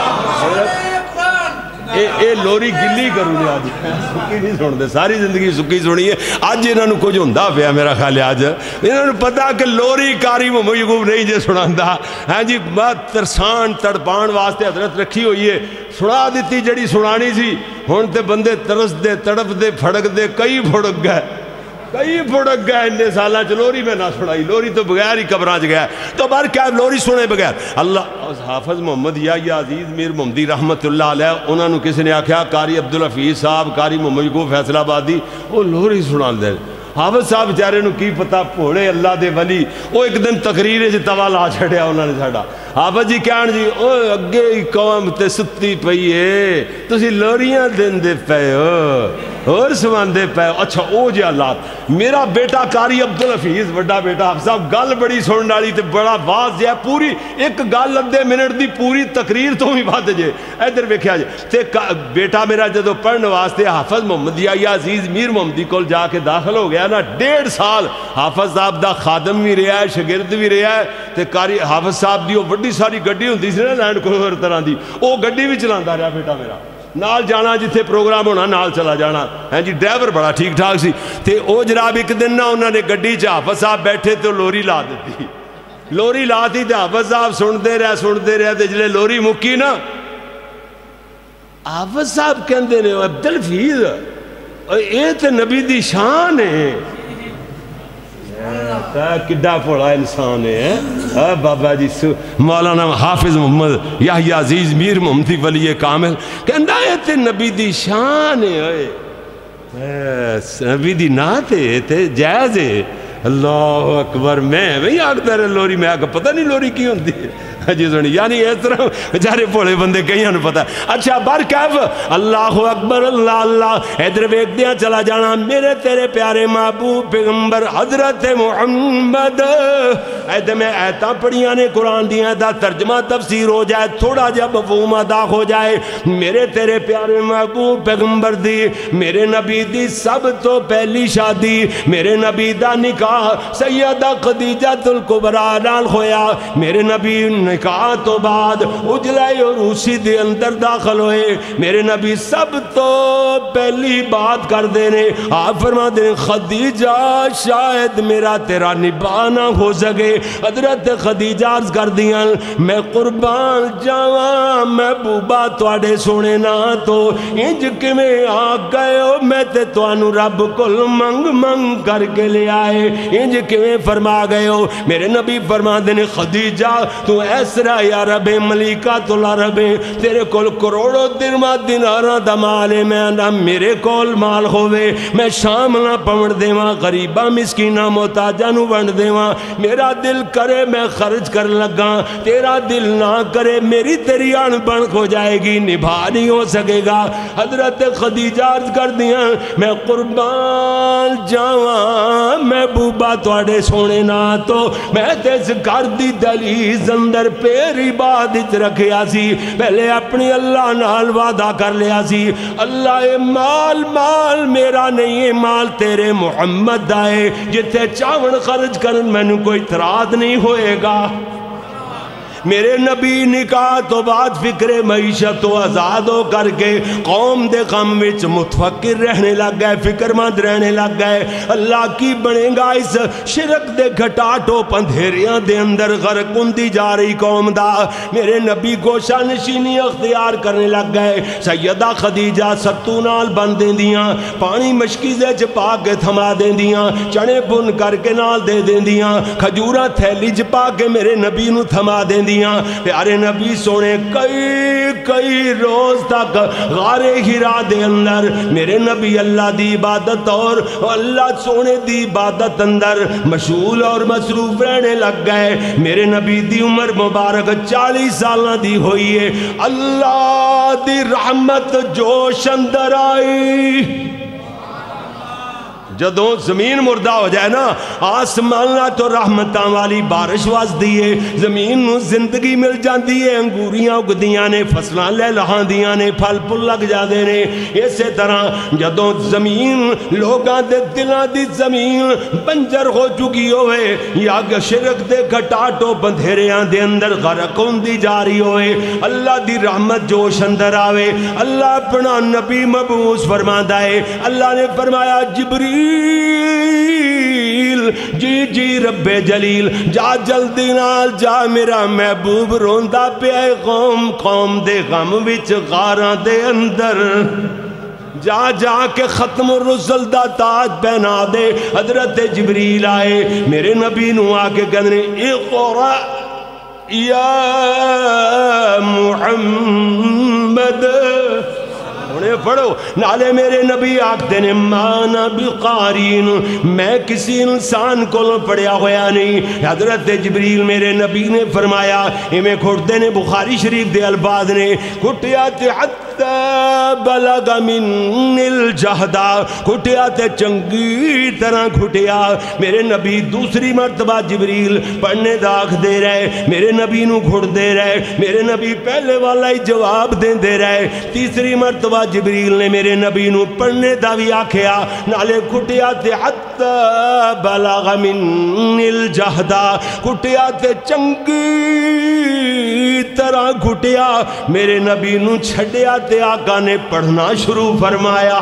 Speaker 1: اے لوری گلی کروں گے آج, سکی نہیں سن دے, ساری زندگی سکی سنی ہے. اج انہاں نوں کچھ ہوندا پیا میرا خیال ہے, اج انہاں نوں پتہ کہ لوری قاری محمد یعقوب نہیں جے سناندا. ہاں جی بات ترسان تڑپان واسطے حضرت رکھی ہوئی ہے, سنا دیتی جڑی سنانی سی. ہن تے بندے ترس دے تڑپ دے پھڑک دے, کئی پھڑک گئے اننے سالاں چ لوری میں نہ سنائی. لوری تو بغیر ہی قبراں چ گیا. تو بار کیا لوری سنے بغیر اللہ. حافظ محمد یا عزیز میر محمدی رحمت اللہ علیہ, انہوں نے کسی نے آکھیا قاری عبدالحفیظ صاحب قاری محمد یعقوب فیصل آبادی وہ لوری سنان دے. حافظ صاحب بیچارے نو کی پتہ, بھوڑے اللہ دے ولی, وہ ایک دن تقریر وچ توا لا چھڑیا انہوں نے ساڈا. حافظ جی کہن جی او اگے ہی قوم تے ستی پئی ہے, تسی لوریاں دیندے پئے ہو اور سماندے پئے. اچھا او جی حالات. میرا بیٹا قاری عبدالحفیظ وڈا بیٹا حافظ صاحب گل بڑی سنن والی تے بڑا واضح ہے, پوری ایک گل ادھے منٹ دی پوری تقریر تو بھی ود جے. ادھر ویکھیا جے تے بیٹا میرا جدو پڑھن واسطے حافظ محمد یا عزیز میر محمدی کول جا کے داخل ہو گیا نا, 1.5 سال حافظ صاحب دا خادم بھی رہا ہے, شاگرد بھی رہا ہے. تے قاری حافظ صاحب دی وہ بڑی ساری گڈی ہوندی سی نا لینڈ کروور طرح دی, وہ گڈی بھی چلاندا رہا بیٹا میرا. نال جانا جتھے پروگرام ہونا نال چلا جانا. ہیں جی ڈرائیور بڑا ٹھیک ٹھاک سی. تے او جناب ایک دن نا انہوں نے گڈی چ حافظ صاحب بیٹھے تو لوری لا دیتی. لوری لا دی تے حافظ صاحب سنتے رہے تے جلے لوری مکی نا, حافظ صاحب کہندے نے عبدالحفیظ اے تے نبی دی شان ہے. کڈا بڑا انسان ہے بابا جی مولانا حافظ محمد یحییٰ عزیز میر محمدی ولی کامل, کہندا ہے تے نبی دی شان ہے, نبی دی نعت ہے تے جائز ہے. اللہ اکبر. میں آگتا رہا لوری, میں آگا پتہ نہیں لوری کی ہوندی ہے جی سنی. یعنی اس طرح بیچارے بھولے بندے کئیاں نوں پتہ. اچھا بار کیف اللہ اکبر اللہ اللہ. ادھر ویکھ دیاں چلا جانا میرے تیرے پیارے محبوب پیغمبر حضرت محمد. ادھر میں ایتاں پڑھیاں نے قرآن دیاں دا ترجمہ تفسیر ہو جائے, تھوڑا جا مفہوم ادا ہو جائے. میرے تیرے پیارے محبوب پیغمبر دی میرے نبی دی سب تو پہلی شادی, میرے نبی دا نکاح سیدہ خدیجہ الکبریٰ نال ہویا. میرے نبی نکاح تو بعد اجلے اور اسی دے اندر داخل ہوئے. میرے نبی سب تو پہلی بات کر دینے آپ فرما دینے خدیجہ شاید میرا تیرا نباہ نہ ہو سکے. حضرت خدیجہ عرض کر دیاں میں قربان جاواں محبوبہ تواڈے سونے نہ تو انج کیویں آ گئے ہو, میں تے تانوں رب کول منگ کر کے لے آئے, انج کیویں فرما گئے ہو. میرے نبی فرما دینے خدیجہ تو ایسا کسرا یا رب ملیکہ تلا رب تیرے کول کروڑوں درما دیناراں دا مال ہے میں نہ میرے کول مال ہوئے میں شام نہ پوڑ دیواں غریباں مسکیناں محتاجاں نو ونڈ دیواں میرا دل کرے میں خرچ کر لگا تیرا دل نہ کرے میری تیری آن بن ہو جائے گی نبھا نہیں ہو سکے گا حضرت خدیجہ عرض کر دیا میں قربان جاواں محبوبہ تواڈے سونے نہ تو میں تیس گھر دی دلیز اندر پیری بادت رکھیا سی پہلے اپنی اللہ نال وعدہ کر لیا سی اللہ مال مال میرا نہیں ہے مال تیرے محمد دائے جتے چاون خرچ کرن میں نے کوئی اعتراض نہیں ہوئے گا میرے نبی نکاح تو بعد فکر معیشت و آزاد ہو کر کے قوم دے غم وچ متفکر رہنے لگ گئے فکر مند رہنے لگ گئے اللہ کی بنے گا اس شرک دے گھٹاٹو پندھیریاں دے اندر غرق ہوندی جا رہی قوم دا میرے نبی گوشہ نشینی اختیار کرنے لگ گئے سیدہ خدیجہ ستو نال بن دیں دیاں پانی مشکیزے چپا کے تھما دیں دیاں چنے بن کر کے نال دے دیں دیاں کھجورہ تھیلی چپا کے میرے نبی نو تھما دیں دیاں پیارے نبی سونے کئی روز تک غار ہرا دے اندر میرے نبی اللہ دی عبادت اور اللہ سونے دی عبادت اندر مشغول اور مصروف رہنے لگ گئے میرے نبی دی عمر مبارک 40 سالہ دی ہوئی ہے اللہ دی رحمت جوش اندر آئی جدوں زمین مردہ ہو جائے نا آسمان تو رحمتاں والی بارش واز دیئے زمین نو زندگی مل جاندی ہے انگوریاں اگدیاں نے فصلاں لے لہاں دیاں نے پھل پل لگ جاندے نے اسی طرح جدوں زمین لوگاں دے دلاں دی زمین بنجر ہو چکی ہوئے یا شرک دے گھٹاٹو بندھیریاں دے اندر غرق ہوندی جاری ہوئے اللہ دی رحمت جوش اندر آوے اللہ اپنا نبی مبعوث فرماندا ہے اللہ نے فرمایا جبریل جی رب جلیل جا جلدی نال جا میرا محبوب روندا پیا قوم دے غم وچ غاراں دے اندر جا کے ختم الرسل دا تاج پہنا دے حضرت جبریل آئے میرے نبی نو آکے کہنے اقرأ یا محمد انہیں پڑھو نالے میرے نبی آکتے نے مانا بقارین میں کسی انسان کو پڑھیا ہویا نہیں حضرت جبریل میرے نبی نے فرمایا ہمیں کھٹتے نے بخاری شریف دے الفاظ نے کھٹیات حتی بلغ من الجہدہ کھٹیات چنگی طرح کھٹیا میرے نبی دوسری مرتبہ جبریل پڑھنے داخ دے رہے میرے نبی نو گھڑ دے رہے میرے نبی پہلے والا ہی جواب دے رہے تیسری مرتبہ جبریل نے میرے نبی نو پڑھنے دا بھی آکھیا نالے کھٹیات حتی بلغ من الجہدہ کھٹیات چنگی طرح کھٹیا میرے نبی نو چھڑیا تے آقا نے پڑھنا شروع فرمایا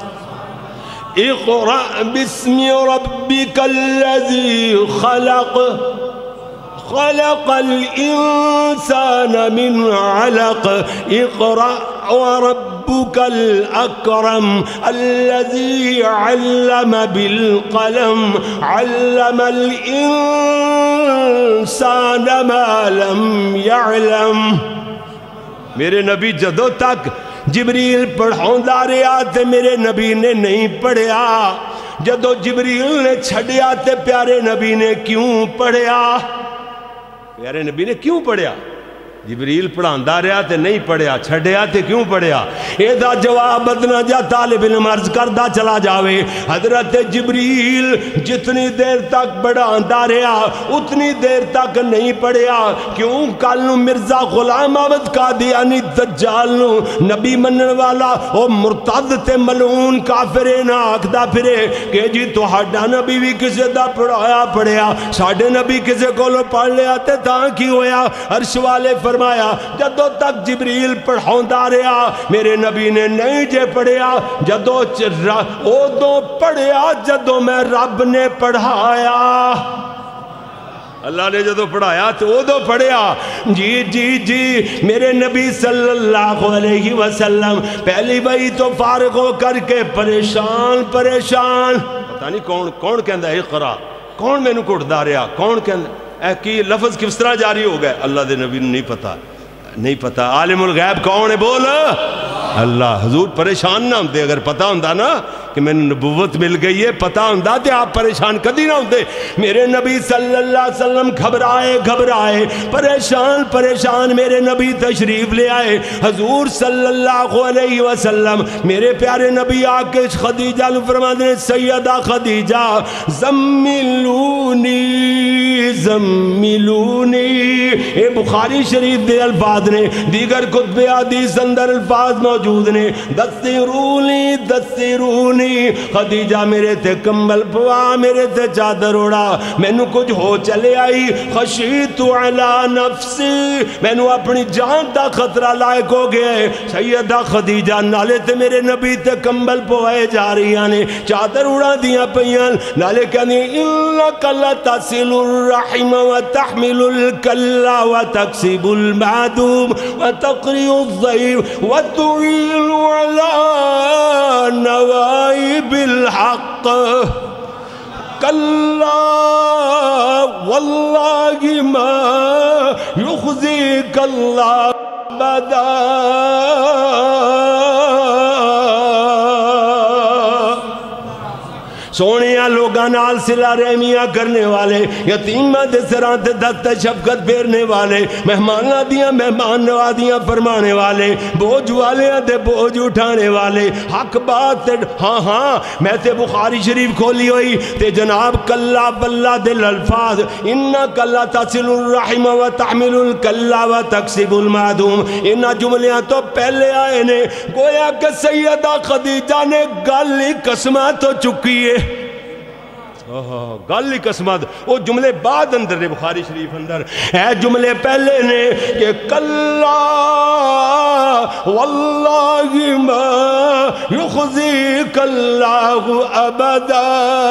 Speaker 1: اقرأ بسم ربک الذی خلق خلق الانسان من علق اقرأ وربك الأكرم الذي علم بالقلم علم الإنسان ما لم يعلم میرے نبی جدو تک جبریل پڑھاؤں رہا تے میرے نبی نے نہیں پڑھیا جدو جبریل نے چھڑیا تے پیارے نبی نے کیوں پڑھیا پیارے نبی نے کیوں پڑھیا جبریل پڑھاندہ رہا تے نہیں پڑھیا چھڑیا تے کیوں پڑھیا ایدہ جواب بدنا جا طالب علم عرض کردہ چلا جاوے حضرت جبریل جتنی دیر تک پڑھاندہ رہا اتنی دیر تک نہیں پڑھیا کیوں کل مرزا غلام احمد قادیانی دجال نبی منن والا او مرتد تے ملعون کافرے نہ آکھدا پھرے کہ جی تو ہڈا نبی بھی کسے دا پڑھیا ساڑھے نبی کسے کولو پڑھ لیا تے تاں کی ہویا عرش والے فرمایا جدو تک جبریل پڑھاؤں رہا میرے نبی نے نہیں جے پڑھیا جدو پڑھیا جدو میں رب نے پڑھایا اللہ نے جدو پڑھایا تو وہ دو پڑھیا جی میرے نبی صلی اللہ علیہ وسلم پہلی بھائی تو فارغ ہو کر کے پریشان پتہ نہیں کون کہندہ اقرا کون میں نو کٹدا رہا کون کہندہ اے کی لفظ کس طرح جاری ہو گئے؟ اللہ دے نبی نہیں پتا، نہیں پتا۔ عالم الغیب کون ہے؟ بول اللہ۔ حضور پریشان نہ ہوندے، اگر پتا ہوندہ نا کہ میں نے نبوت مل گئی ہے، پتا ہوندہ تے آپ پریشان کدی نہ ہوندے۔ میرے نبی صلی اللہ علیہ وسلم گھبرائے پریشان میرے نبی تشریف لے آئے۔ حضور صلی اللہ علیہ وسلم میرے پیارے نبی آکے خدیجہ نے فرما دے، سیدہ خدیجہ زملونی اے بخاری شریف دے الفاظ نے، دیگر کتب حدیث اندر الفاظ موجود نے، دستیرونی خدیجہ میرے تے کمبل پوا، میرے تے چادر اڑا، میں نو کچھ ہو چلے آئی، خشیت علی نفسی، میں نو اپنی جان دا خطرہ لائق ہو گیا ہے۔ سیدہ خدیجہ نالے تے میرے نبی تے کمبل پوائے جا رہی آنے، چادر اڑا دیا پیان، نالے کہنی انکا لتصل الرحم وتحمل الکلا وتکسب المعدوم وتقری الضیف وتعین علی نوائب الحق کلا واللہ ما یخزیک اللہ ابدا۔ سونیاں لوگاں نال صلہ رحمیاں کرنے والے، یتیماں دے سراں تے دست شفقت پھیرنے والے، مہماناں دیاں مہمان نوازیاں فرمانے والے، بوجھ والیاں دے بوجھ اٹھانے والے، حق بات تے ہاں میں تے بخاری شریف کھولی ہوئی تے جناب کلا بلا دل الفاظ انکا لتصل الرحم وتحمل الکلا وتکسب المعدوم، انہاں جملیاں تو پہلے آئے نے، گویا کہ سیدہ خدیجہ نے گالی قسمہ تو چکی ہے، گالی قسمت، وہ جملے بعد اندر نے بخاری شریف اندر، اے جملے پہلے نے کہ کلا واللہ ما یخزیک اللہ ابدا،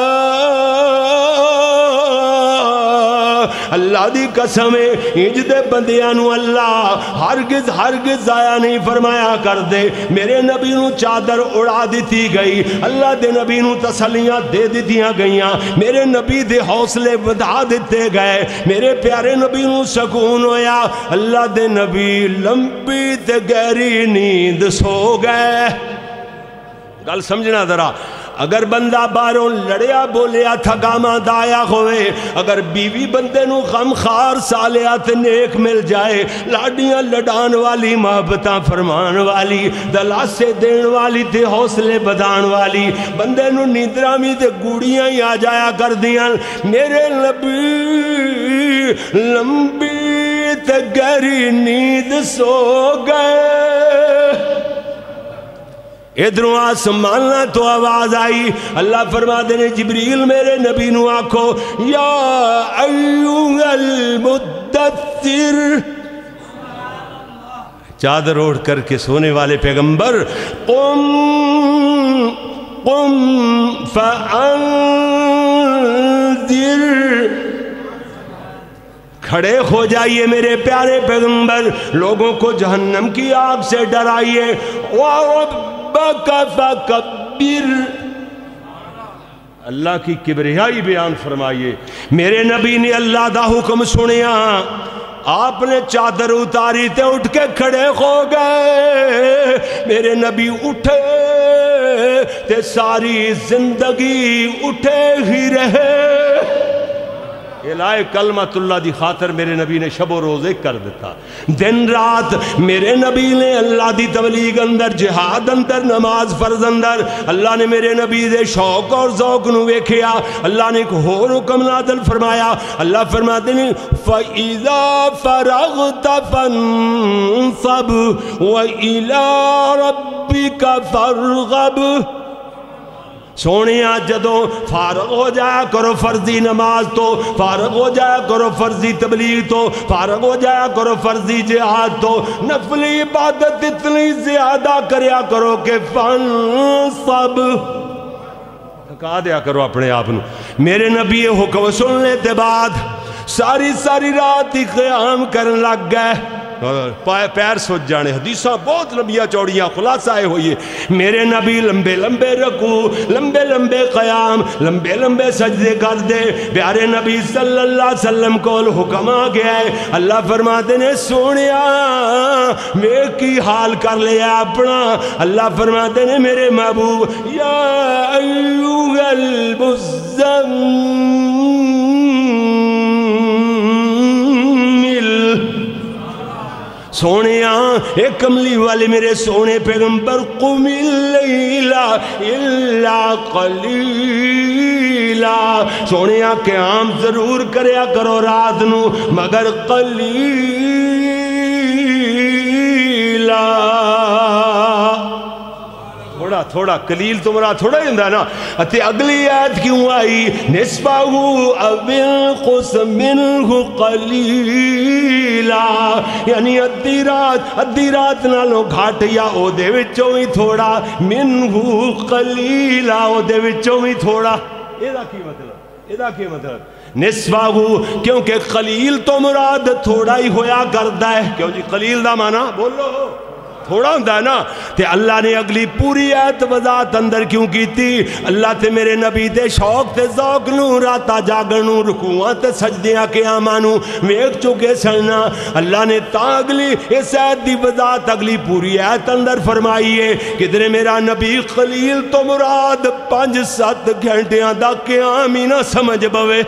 Speaker 1: اللہ دی قسم ہے اجدے بندیانو اللہ ہرگز ضائع نہیں فرمایا کر دے۔ میرے نبی نو چادر اڑا دیتی گئی، اللہ دے نبی نو تسلیاں دے دیتیاں گئیاں، میرے نبی دے حوصلے بڑھا دیتے گئے، میرے پیارے نبی نو سکون ہویا، اللہ دے نبی لمبی تے گہری نیند سو گئے۔ گل سمجھنا ذرا، اگر بندہ باہروں لڑیا بولیا تھکاما دایا ہوئے، اگر بیوی بندے نو غم خار سالیات نیک مل جائے، لاڈیاں لڑان والی محبتاں فرمان والی دلاسے دین والی تے حوصلے بدان والی، بندے نو نیندرامی تے گوڑیاں ہی آ جایا کر دیاں، میرے نبی لمبی تے گہری نیند سو گئے۔ ادھروں آسمانہ تو آواز آئی، اللہ فرما دینے جبریل میرے نبی نو آکھو یا ایوہ المدثر، چادر اوڑھ کر کے سونے والے پیغمبر، قم فانذر، کھڑے ہو جائیے میرے پیارے پیغمبر، لوگوں کو جہنم کی آگ سے ڈرائیے، وَرَبَّكَ فَكَبِّرْ، اللہ کی کبریائی بیان فرمائیے۔ میرے نبی نے اللہ دا حکم سنیا، آپ نے چادر اتاری تے اٹھ کے کھڑے ہو گئے، میرے نبی اٹھے تے ساری زندگی اٹھے ہی رہے، الہ کلمت اللہ دی خاطر میرے نبی نے شب و روز ایک کر دیتا، دن رات میرے نبی نے اللہ دی تبلیغ اندر، جہاد اندر، نماز فرض اندر، اللہ نے میرے نبی دے شوق اور ذوق نو ویکھیا، اللہ نے ایک اور حکم نازل فرمایا، اللہ فرماتے ہیں فَإِذَا فَرَغْتَ فَانصَبْ وَإِلَىٰ رَبِّكَ فَارْغَبْ، سونیاں جدوں فارغ ہو جایا کرو فرضی نماز تو، فارغ ہو جایا کرو فرضی تبلیغ تو، فارغ ہو جایا کرو فرضی جہاد تو، نفلی عبادت اتنی زیادہ کریا کرو کہ فانصب، تھکا دیا کرو اپنے آپ نو۔ میرے نبی حکم سننے کے بعد ساری رات ہی قیام کرن لگ گئے، پیر سوچ جانے. حدیثاں بہت لمبیاں چوڑیاں خلاصہ ہوئی ہے. میرے نبی لمبے لمبے رکوع، لمبے لمبے قیام، لمبے لمبے سجدے کر دے. پیارے نبی صلی اللہ علیہ وسلم کو حکم آ گیا ہے. اللہ فرماتے نے سونیا میں کی حال کر لیا اپنا. اللہ فرماتے نے میرے محبوب یا ایھا المزمل سونیا اے کملی والے میرے سونے پیغمبر قم اللیل الا قلیلا. سونیا قیام ضرور کریا کرو رات نو مگر قلیلا. تھوڑا تھوڑا قلیل تمہارا تھوڑا ہی ہوندا نا. اتے اگلی آیت کیوں آئی نصفہ او انقص منہ قلیلا، یعنی ادھی رات نالوں گھٹ یا او دے وچوں ہی تھوڑا، منہ قلیلا او دے وچوں ہی تھوڑا. ایدہ کی مطلب نصفہ کیونکہ قلیل تو مراد تھوڑا ہی ہویا کردا ہے. کیوں جی قلیل دا معنی بولو تھوڑا ہوندہ ہے نا. تے اللہ نے اگلی پوری آیت وضاحت اندر کیوں کی تھی؟ اللہ تے میرے نبی دے شوق تے ذوق نو راتا جاگن نو رکوعاں تے سجدیاں قیاماں نو ویکھ چکے سننا. اللہ نے تا اگلی اس آیت دی وضاحت اگلی پوری آیت اندر فرمائی ہے کدھر میرا نبی قلیل تو مراد 5-7 گھنٹیاں دا قیام ہی نہ سمجھ بوے.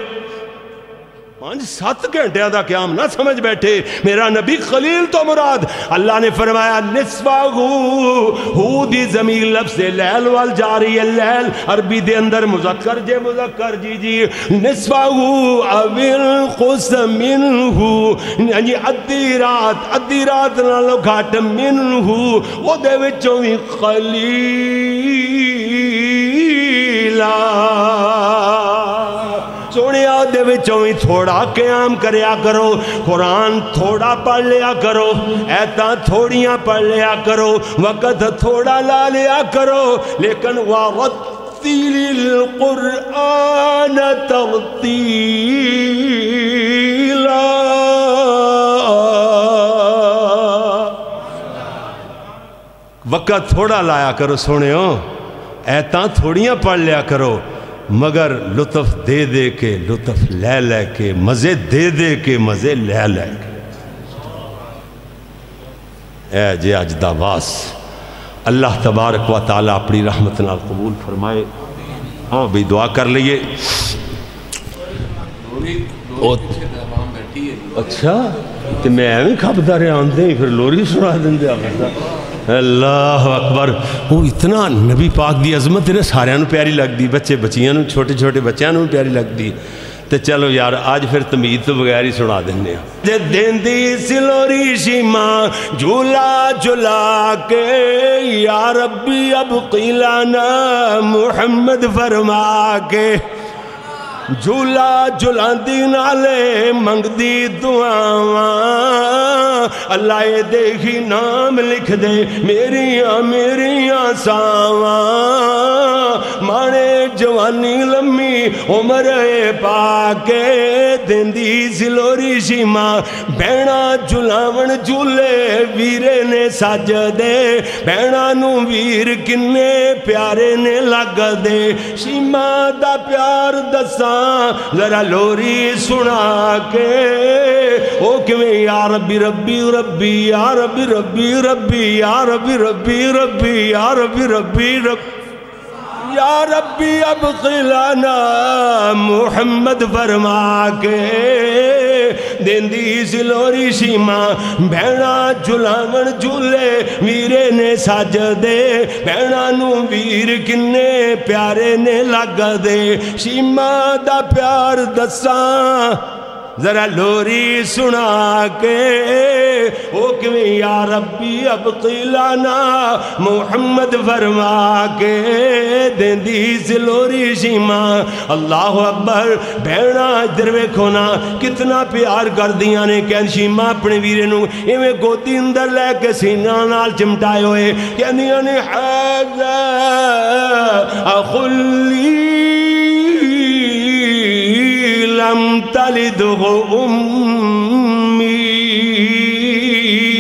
Speaker 1: 5-7 گھنٹے دا قیام نہ سمجھ بیٹھے. میرا نبی خلیل تو مراد. اللہ نے فرمایا نصفہ ہو دی ضمیر لفظ لیل وال جاری ہے. لیل عربی دے اندر مذکر جے مذکر جی نصفہ او انقص منہ، یعنی ادھی رات نالوں گھٹ منہ او دے وچوں وی قلیلا. سونیا دے وچوں ہی تھوڑا قیام کریا کرو، قرآن تھوڑا پڑھ لیا کرو، ایتاں تھوڑیاں پڑھ لیا کرو، وقت تھوڑا لا لیا کرو، لیکن وَرَتِّلِ الْقُرْآنَ تَرْتِيلًا. وقت تھوڑا لایا کرو سونیو، ایتاں تھوڑیاں پڑھ لیا کرو، مگر لطف دے دے کے لطف لے لے کے مزے دے دے کے مزے لے لے کے. اے جے اج دا واس اللہ تبارک و تعالی اپنی رحمت نال قبول فرمائے. ہاں بھی دعا کر لئیے. اچھا تو میں ایویں کھپدا رہے آندے پھر لوری سنا دیں دے. اللہ اکبر. وہ اتنا نبی پاک دی عظمت نے سارے نو پیاری لگ دی، بچے بچیاں نو چھوٹے چھوٹے بچیاں نو پیاری لگ دی. تے چلو یار آج پھر تمید تو بغیر ہی سنا دینے ہیں. دین دی سلوری شیما جھولا جھلا کے یا ربی اب قیلانا محمد فرما کے. جھولا جھولان دی نالے منگ دی دعاواں، اللہ دیکھی نام لکھ دے میریاں ساواں. مانے جوانی لمی عمر پاکے دین دی سلوری شیما بہنا جھولاون جھولے ویرے نے سج دے. بہنا نو ویر کنے پیارے نے لگ دے. شیما دا پیار دساں ذرا لوری سنا کے. او کیویں یا ربی ربی ربی یا ربی ربی ربی یا ربی ربی ربی یا ربی ربی ربی یا ربی اب قیلانا محمد فرما کے. دین دی سلوری شیما بہنا جھولاون جھولے ویرے نے سج دے. بہنا نو ویر کنے پیارے نے لگ دے. شیما دا پیار دساں ذرا لوری سنا کے. او کیویں یا ربی اب قیلانا محمد فرما کے. دین دی سلوری شیما اللہ اکبر. بہنا ادھر ویکھو نا کتنا پیار کر دیاں نے. کہن شیما اپنے ویرے نو ایویں گودی اندر لے کے سینہ نال چمٹائے ہوئے کہندیاں نے ھذا اخلی لم تلدہ امی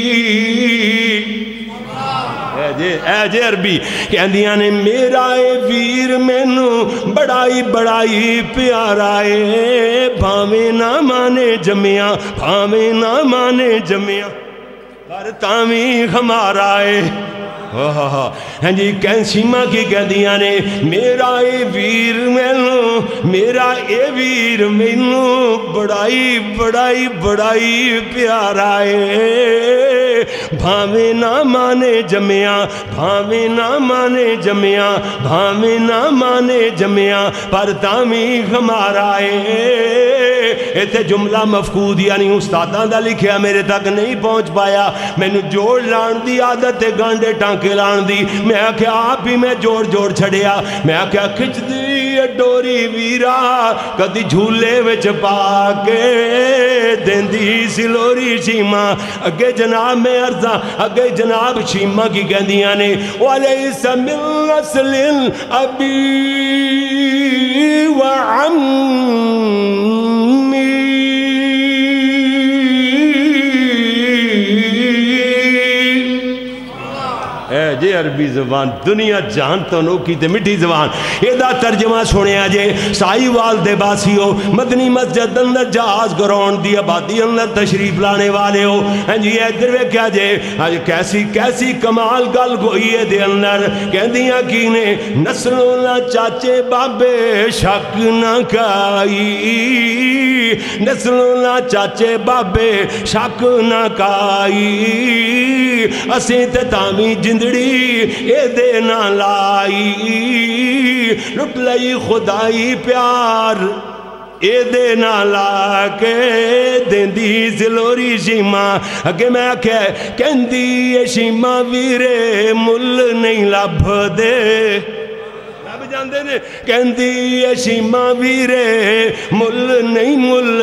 Speaker 1: اے جے عربی کہندیاں نے میرا اے ویر مینو بڑائی بڑائی پیارا اے بھاویں نہ مانے جمیاں بھاویں نہ مانے جمیاں پر تاویں ہمارا اے ہاں جی سیما کی کہندیاں نے میرا اے ویر مینو میرا اے ویر مینو بڑائی بڑائی بڑائی پیارا اے بھاویں نہ مانے جمیاں بھاویں نہ مانے جمیاں بھاویں نہ مانے جمیاں پر تاویں ہمارا اے ایتھے جملہ مفقود یعنی استاداں دا لکھیا میرے تک نہیں پہنچ پایا مینو جوڑ لان دی عادت ہے گانڈے ٹانکے لان دی میں آکھیا آپ ہی میں جوڑ چھڑیا میں آکھیا کھچ دی ڈوری ویرا کدی جھولے وچ پا کے دیندی سلوری شیما اگے جناب میں عرضاں اگے جناب شیما کی کہندیاں نے وَلَيْسَ مِن نَسْلٍ أَبِي جے عربی زبان دنیا جہان تو نوکی تے مٹھی زبان ایدہ ترجمہ سنیا جے سائی والدے باسی ہو مدنی مسجد اندر جہاز گرون دی آبادی اندر تشریف لانے والے ہو جی ادھر وے کیا جے کیسی کمال گل گوئی ہے دے اندر کہندیاں کینے نسلوں نہ چاچے بابے شک نہ کائی نسلوں نہ چاچے بابے شک نہ کائی اسیں تے تامی جندڑی اے دے نہ لائی لٹ لئی خدائی پیار اے دے نہ لا کے دیندی زلوری شیما اگے میں کہندی اے شیما ویرے مل نہیں لب دے جاندے نے کہندی اے شیما ویرے مل نہیں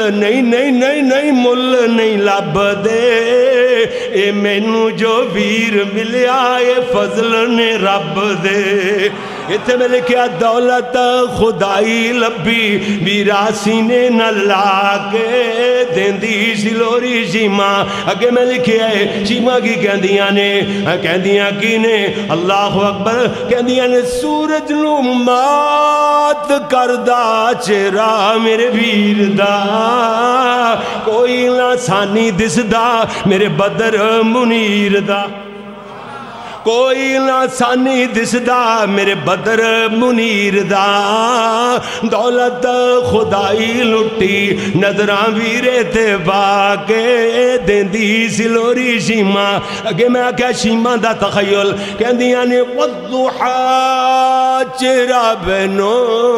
Speaker 1: مل نہیں لب دے اے مینو جو ویر ملیا اے فضل نے رب دے اتھے میں لکھیا دولت خدائی لبی ویرا سینے نہ لا کے دیندی سلوری شیما اگے میں لکھیا ہے شیما کی کہندیاں کی نے اللہ اکبر کہندیاں نے سورج نو مات کردہ چہرہ میرے ویر دا کوئی نہ سانی دس دا میرے بدر منیر دا کوئی نہ سانی دس دا میرے بدر منیر دا دولت خدائی لٹی نظران ویرے تے باکے دیندی سلوری شیما اگے میں آکھا شیما دا تخیل کہندیاں نے والضحا چرا بینو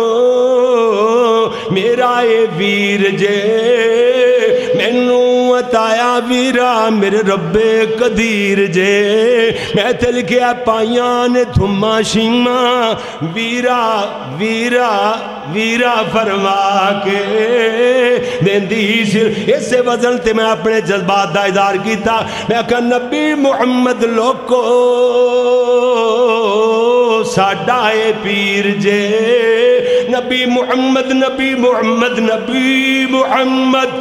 Speaker 1: میرا اے ویر جے مینو اتایا ویرا میرے رب قدیر جے میں تل کیا پائیان تھما شیما ویرا فرما کے دیندی سر اسے وزن تے میں اپنے جذبات دا اظہار کیتا میں کہا نبی محمد لوکو ساڈا اے پیر جے نبی محمد نبی محمد نبی محمد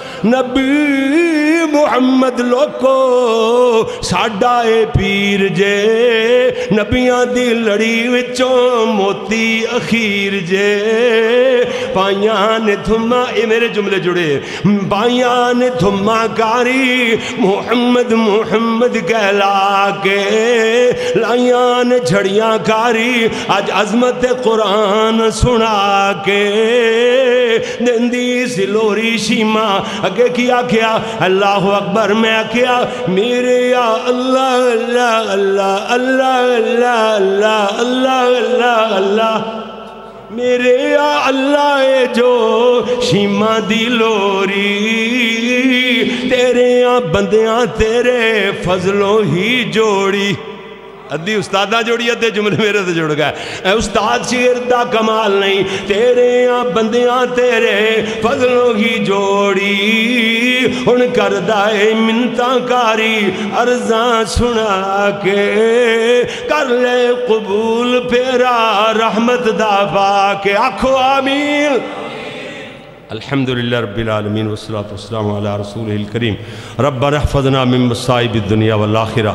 Speaker 1: نبی محمد لوکو ساڈا اے پیر جے نبیاں دی لڑی وچوں موتی اخیر جے پائیاں نے تھما اے میرے جملے جڑے پائیاں نے تھما کاری محمد محمد کہلا کے لائیاں نے جھڑیاں کاری آج عظمت قرآن سنا کے دندی سلوری شیما اگے کیا کیا اللہ اکبر میں کیا میرے یا اللہ اللہ اللہ اللہ اللہ اللہ اللہ اللہ میرے یا اللہ اے جو شیما دی لوری تیرے یا بندیاں تیرے فضلوں ہی جوڑی ادھی استادہ جوڑی ادھے جملے میرے سے جوڑ گئے اے استاد شیر دا کمال نہیں تیرے یا بندیاں تیرے فضلوں ہی جوڑی ان کردائے منتاں کاری عرضاں سنا کے کر لے قبول پیرا رحمت دا باکے آکھو آمین الحمدللہ رب العالمین والصلاة والسلام علی رسولہ الکریم ربنا احفظنا من مصائب الدنیا والآخرہ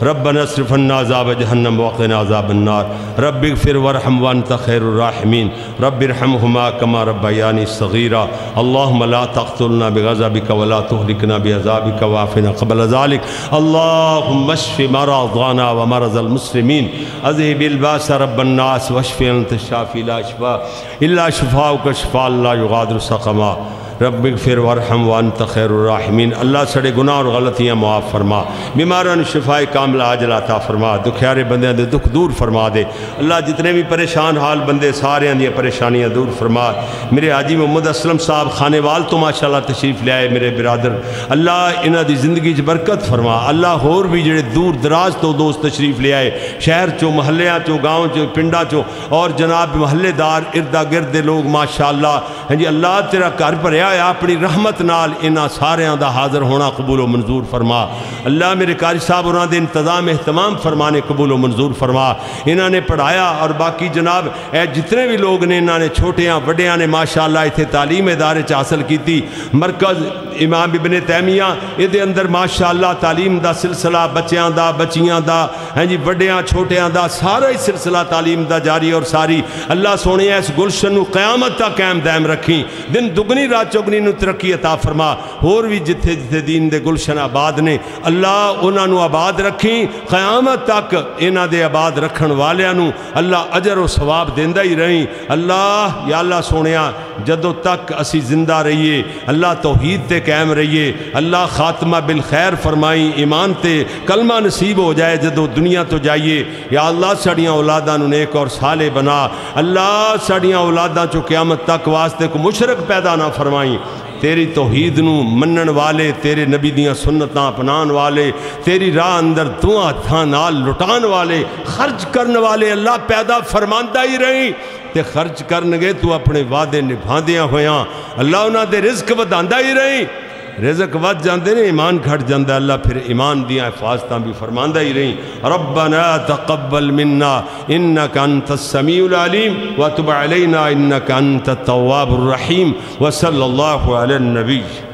Speaker 1: ربنا اصرف عنا عذاب جہنم وقنا عذاب النار رب اغفر وارحم وانت خیر الراحمین رب ارحمہما کما ربیانی صغیرا اللہم لا تقتلنا بغضبک ولا تہلکنا بعذابک وعافنا قبل ذلك اللہم اشف مرضانا ومرض المسلمین اذهب الباس رب الناس واشف انت الشافی لا شفاء الا شفاؤک شفاء لا یغادر سقما رب اغفر وارحم وانت خیر الراحمین اللہ سڑے گناہ اور غلطیاں معاف فرما بیماران شفاء کاملہ عاجل عطا فرما دکھیارے بندیاں دے دکھ دور فرما دے اللہ جتنے بھی پریشان حال بندے سارے اندیاں پریشانیاں دور فرما میرے حاجی محمد اسلم صاحب خانے وال تو ماشاءاللہ تشریف لے آئے میرے برادر اللہ انہاں دی زندگی برکت فرما اللہ ہور بھی جڑے دور دراز تو دوست تشریف لے آئے شہر چو محلیاں چو گاؤں چو پنڈا چو اور جناب محلے دار اردہ گرد لوگ ماشاءاللہ جی اللہ تیرا گھر پر اپنی رحمت نال انہاں ساریاں دا حاضر ہونا قبول و منظور فرما اللہ میرے قاری صاحب انہاں دے انتظام اہتمام فرمانے قبول و منظور فرما انہاں نے پڑھایا اور باقی جناب جتنے بھی لوگ نے انہاں نے چھوٹیاں وڈیاں نے ماشاءاللہ اتھے تعلیم ادارے چ حاصل کیتی مرکز امام ابن تیمیہ یہ اندر ماشاءاللہ تعلیم دا سلسلہ بچیاں دا بچیاں دا جی وڈیاں چھوٹیاں دا سارا ہی سلسلہ تعلیم دا جاری اور ساری اللہ سونے اس گلشن قیامت تک قائم دائم رکھیں دن دگنی رات چگنی نو ترقی عطا فرما اور بھی جتھے جتھے دین دے گلشن آباد نے اللہ انہاں نو آباد رکھیں قیامت تک انہاں دے آباد رکھن والیاں نو اللہ اجر و ثواب دیندہ ہی رہیں اللہ یا اللہ سونیا جدو تک اسی زندہ رہیے اللہ توحید تے قائم رہیے اللہ خاتمہ بالخیر فرمائی ایمان تے کلمہ نصیب ہو جائے جدو دنیا تو جائیے یا اللہ ساڑیاں اولاداں نو نیک اور صالح بنا اللہ ساڑیاں اولاداں چو قیامت تک واسطے کو مشرک پیدا نہ فرمائیں تیری توحید نو منن والے تیرے نبی دیاں سنتاں اپنان والے تیری راہ اندر دعا تھا نال لٹان والے خرچ کرن والے اللہ پیدا فرماندہ ہی رہیں تے خرچ کرنگے تو اپنے وعدے نبھاندیاں ہویاں اللہ انہاں دے رزق وداندہ ہی رہیں رزق ود جاندے نے ایمان گھٹ جاندہ اللہ پھر ایمان دیاں حفاظتاں بھی فرماندہ ہی رہیں ربنا تقبل منا انکا انت السمیع العلیم وتب علینا انکا انت التواب الرحیم وصلی اللہ علی النبی